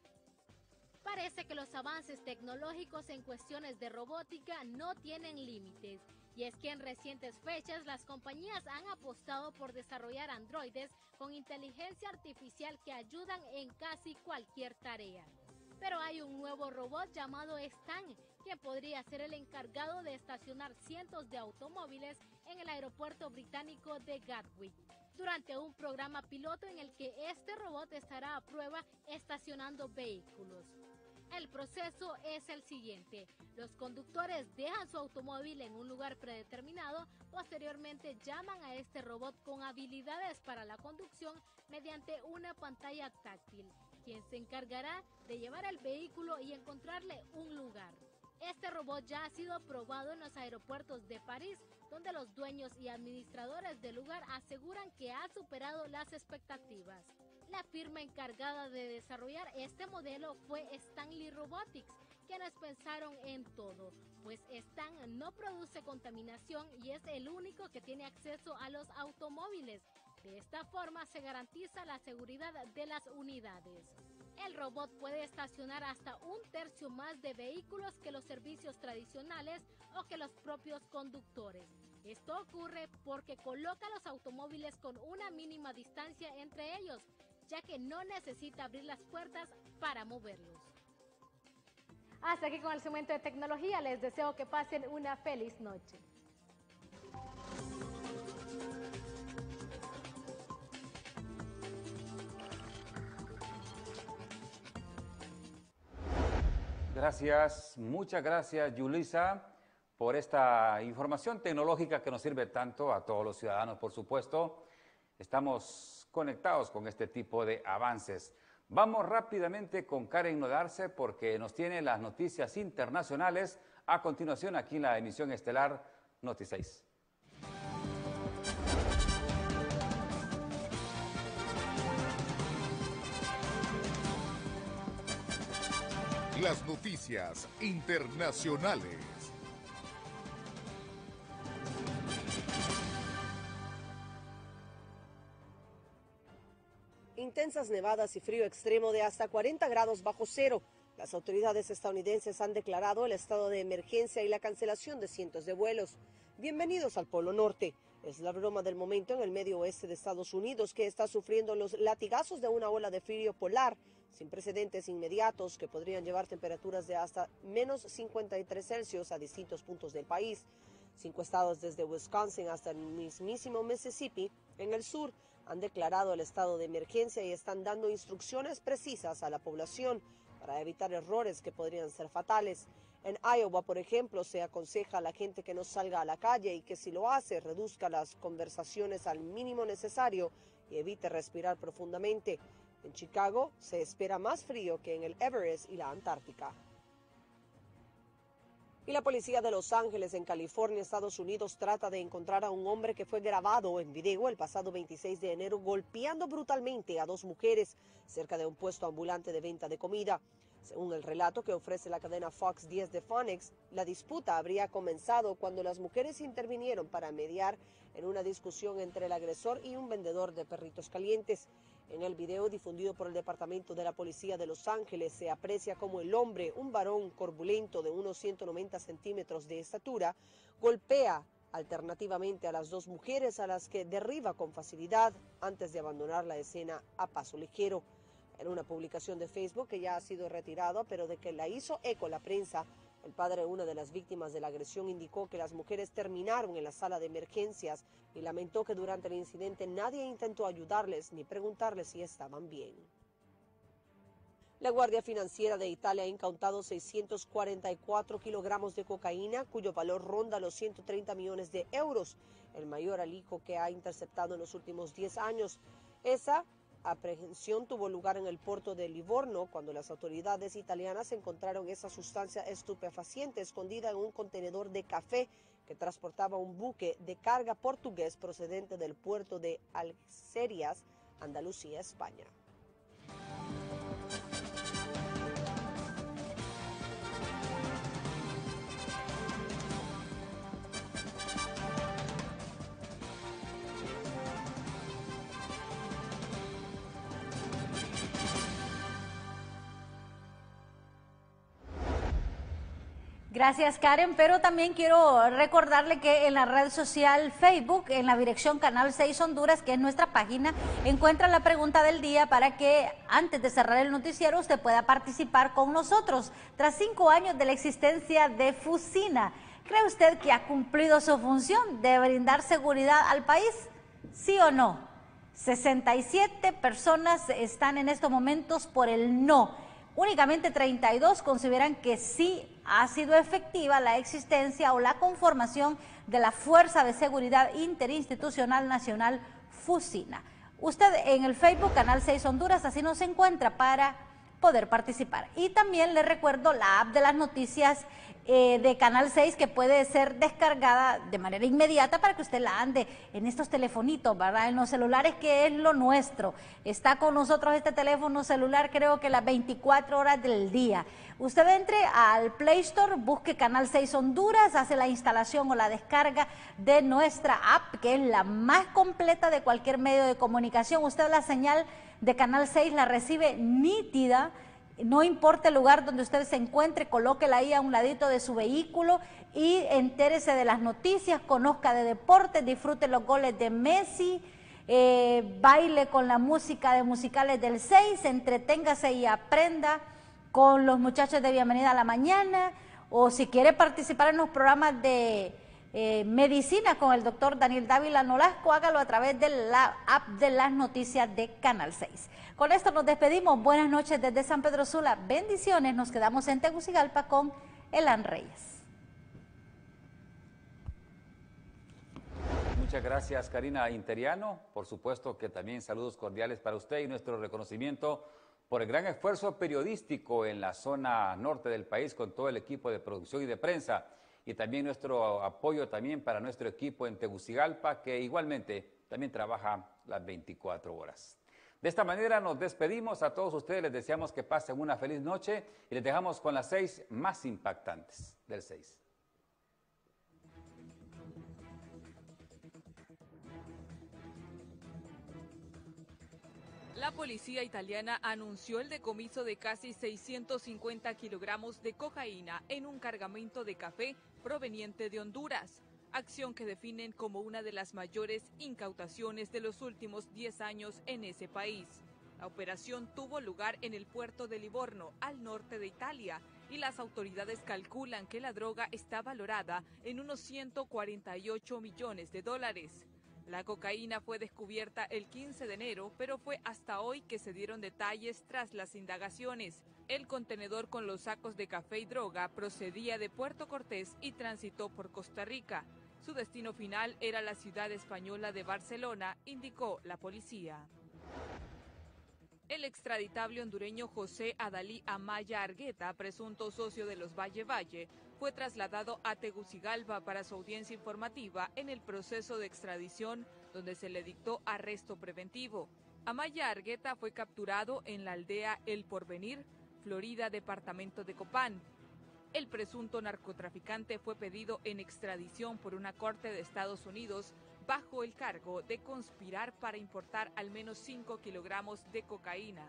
Parece que los avances tecnológicos en cuestiones de robótica no tienen límites. Y es que en recientes fechas las compañías han apostado por desarrollar androides con inteligencia artificial que ayudan en casi cualquier tarea. Pero hay un nuevo robot llamado Stan, quien podría ser el encargado de estacionar cientos de automóviles en el aeropuerto británico de Gatwick, durante un programa piloto en el que este robot estará a prueba estacionando vehículos. El proceso es el siguiente: los conductores dejan su automóvil en un lugar predeterminado, posteriormente llaman a este robot con habilidades para la conducción mediante una pantalla táctil, quien se encargará de llevar el vehículo y encontrarle un lugar. Este robot ya ha sido probado en los aeropuertos de París, donde los dueños y administradores del lugar aseguran que ha superado las expectativas. La firma encargada de desarrollar este modelo fue Stanley Robotics, quienes pensaron en todo, pues Stan no produce contaminación y es el único que tiene acceso a los automóviles. De esta forma se garantiza la seguridad de las unidades. El robot puede estacionar hasta un tercio más de vehículos que los servicios tradicionales o que los propios conductores. Esto ocurre porque coloca los automóviles con una mínima distancia entre ellos, ya que no necesita abrir las puertas para moverlos. Hasta aquí con el segmento de tecnología. Les deseo que pasen una feliz noche. Gracias, muchas gracias, Yulisa, por esta información tecnológica que nos sirve tanto a todos los ciudadanos, por supuesto. Estamos conectados con este tipo de avances. Vamos rápidamente con Karen Nodarse porque nos tiene las noticias internacionales a continuación aquí en la emisión estelar Noti seis. Las noticias internacionales. Intensas nevadas y frío extremo de hasta cuarenta grados bajo cero. Las autoridades estadounidenses han declarado el estado de emergencia y la cancelación de cientos de vuelos. Bienvenidos al Polo Norte. Es la broma del momento en el medio oeste de Estados Unidos, que está sufriendo los latigazos de una ola de frío polar sin precedentes inmediatos que podrían llevar temperaturas de hasta menos cincuenta y tres Celsius a distintos puntos del país. Cinco estados desde Wisconsin hasta el mismísimo Mississippi, en el sur, han declarado el estado de emergencia y están dando instrucciones precisas a la población para evitar errores que podrían ser fatales. En Iowa, por ejemplo, se aconseja a la gente que no salga a la calle y que si lo hace, reduzca las conversaciones al mínimo necesario y evite respirar profundamente. En Chicago se espera más frío que en el Everest y la Antártica. Y la policía de Los Ángeles, en California, Estados Unidos, trata de encontrar a un hombre que fue grabado en video el pasado veintiséis de enero golpeando brutalmente a dos mujeres cerca de un puesto ambulante de venta de comida. Según el relato que ofrece la cadena Fox diez de Phoenix, la disputa habría comenzado cuando las mujeres intervinieron para mediar en una discusión entre el agresor y un vendedor de perritos calientes. En el video difundido por el Departamento de la Policía de Los Ángeles se aprecia como el hombre, un varón corpulento de unos ciento noventa centímetros de estatura, golpea alternativamente a las dos mujeres, a las que derriba con facilidad antes de abandonar la escena a paso ligero. En una publicación de Facebook que ya ha sido retirado, pero de que la hizo eco la prensa, el padre de una de las víctimas de la agresión indicó que las mujeres terminaron en la sala de emergencias y lamentó que durante el incidente nadie intentó ayudarles ni preguntarles si estaban bien. La Guardia Financiera de Italia ha incautado seiscientos cuarenta y cuatro kilogramos de cocaína, cuyo valor ronda los ciento treinta millones de euros, el mayor alijo que ha interceptado en los últimos diez años. Esa aprehensión tuvo lugar en el puerto de Livorno cuando las autoridades italianas encontraron esa sustancia estupefaciente escondida en un contenedor de café que transportaba un buque de carga portugués procedente del puerto de Algeciras, Andalucía, España. Gracias, Karen, pero también quiero recordarle que en la red social Facebook, en la dirección Canal seis Honduras, que es nuestra página, encuentra la pregunta del día para que antes de cerrar el noticiero usted pueda participar con nosotros. Tras cinco años de la existencia de Fusina, ¿cree usted que ha cumplido su función de brindar seguridad al país? ¿Sí o no? sesenta y siete personas están en estos momentos por el no. Únicamente treinta y dos consideran que sí ha sido efectiva la existencia o la conformación de la Fuerza de Seguridad Interinstitucional Nacional Fusina. Usted en el Facebook Canal seis Honduras así nos encuentra para poder participar. Y también le recuerdo la app de las noticias eh, de Canal seis, que puede ser descargada de manera inmediata para que usted la ande en estos telefonitos, ¿verdad? En los celulares, que es lo nuestro. Está con nosotros este teléfono celular creo que las veinticuatro horas del día. Usted entre al Play Store, busque Canal seis Honduras, hace la instalación o la descarga de nuestra app, que es la más completa de cualquier medio de comunicación. Usted la señal de Canal seis la recibe nítida, no importa el lugar donde usted se encuentre, colóquela ahí a un ladito de su vehículo y entérese de las noticias, conozca de deportes, disfrute los goles de Messi, eh, baile con la música de musicales del seis, entreténgase y aprenda con los muchachos de Bienvenida a la Mañana, o si quiere participar en los programas de eh, medicina con el doctor Daniel Dávila Nolasco, hágalo a través de la app de las noticias de Canal seis. Con esto nos despedimos. Buenas noches desde San Pedro Sula. Bendiciones. Nos quedamos en Tegucigalpa con Elan Reyes. Muchas gracias, Karina Interiano. Por supuesto que también saludos cordiales para usted y nuestro reconocimiento por el gran esfuerzo periodístico en la zona norte del país con todo el equipo de producción y de prensa, y también nuestro apoyo también para nuestro equipo en Tegucigalpa, que igualmente también trabaja las veinticuatro horas. De esta manera nos despedimos. A todos ustedes les deseamos que pasen una feliz noche y les dejamos con las seis más impactantes del seis. La policía italiana anunció el decomiso de casi seiscientos cincuenta kilogramos de cocaína en un cargamento de café proveniente de Honduras, acción que definen como una de las mayores incautaciones de los últimos diez años en ese país. La operación tuvo lugar en el puerto de Livorno, al norte de Italia, y las autoridades calculan que la droga está valorada en unos ciento cuarenta y ocho millones de dólares. La cocaína fue descubierta el quince de enero, pero fue hasta hoy que se dieron detalles tras las indagaciones. El contenedor con los sacos de café y droga procedía de Puerto Cortés y transitó por Costa Rica. Su destino final era la ciudad española de Barcelona, indicó la policía. El extraditable hondureño José Adalí Amaya Argueta, presunto socio de los Valle Valle, fue trasladado a Tegucigalpa para su audiencia informativa en el proceso de extradición, donde se le dictó arresto preventivo. Amaya Argueta fue capturado en la aldea El Porvenir, Florida, departamento de Copán. El presunto narcotraficante fue pedido en extradición por una corte de Estados Unidos bajo el cargo de conspirar para importar al menos cinco kilogramos de cocaína.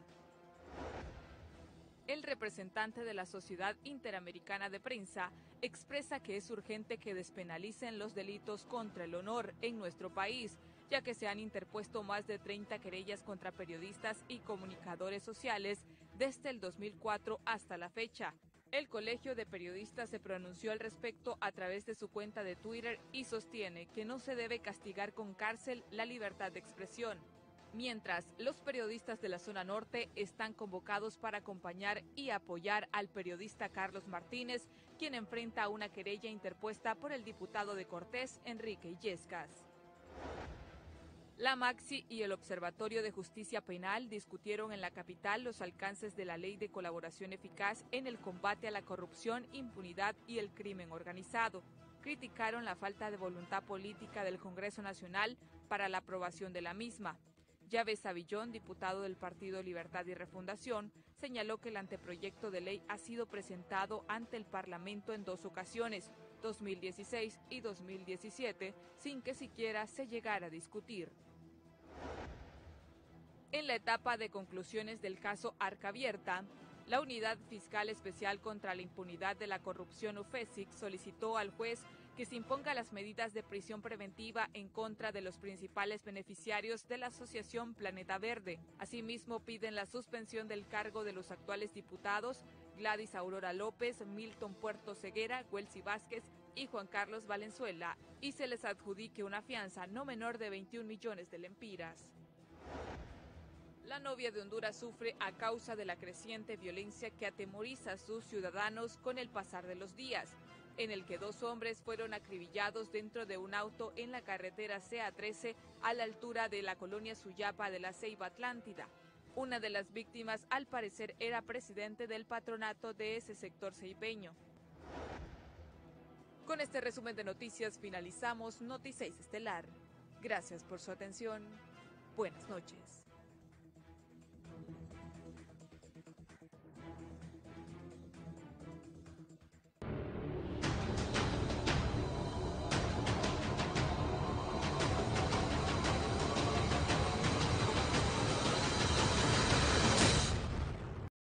El representante de la Sociedad Interamericana de Prensa expresa que es urgente que despenalicen los delitos contra el honor en nuestro país, ya que se han interpuesto más de treinta querellas contra periodistas y comunicadores sociales desde el dos mil cuatro hasta la fecha. El Colegio de Periodistas se pronunció al respecto a través de su cuenta de Twitter y sostiene que no se debe castigar con cárcel la libertad de expresión. Mientras, los periodistas de la zona norte están convocados para acompañar y apoyar al periodista Carlos Martínez, quien enfrenta una querella interpuesta por el diputado de Cortés, Enrique Illescas. La Maxi y el Observatorio de Justicia Penal discutieron en la capital los alcances de la Ley de Colaboración Eficaz en el combate a la corrupción, impunidad y el crimen organizado. Criticaron la falta de voluntad política del Congreso Nacional para la aprobación de la misma. Yves Avillón, diputado del Partido Libertad y Refundación, señaló que el anteproyecto de ley ha sido presentado ante el Parlamento en dos ocasiones, dos mil dieciséis y dos mil diecisiete, sin que siquiera se llegara a discutir. En la etapa de conclusiones del caso Arca Abierta, la Unidad Fiscal Especial contra la Impunidad de la Corrupción U F E S I C solicitó al juez que se imponga las medidas de prisión preventiva en contra de los principales beneficiarios de la Asociación Planeta Verde. Asimismo, piden la suspensión del cargo de los actuales diputados Gladys Aurora López, Milton Puerto Ceguera, Huelsi Vázquez y Juan Carlos Valenzuela, y se les adjudique una fianza no menor de veintiún millones de lempiras. La novia de Honduras sufre a causa de la creciente violencia que atemoriza a sus ciudadanos con el pasar de los días, en el que dos hombres fueron acribillados dentro de un auto en la carretera C A trece a la altura de la colonia Suyapa de la Ceiba Atlántida. Una de las víctimas, al parecer, era presidente del patronato de ese sector ceibeño. Con este resumen de noticias finalizamos Noti seis Estelar. Gracias por su atención. Buenas noches.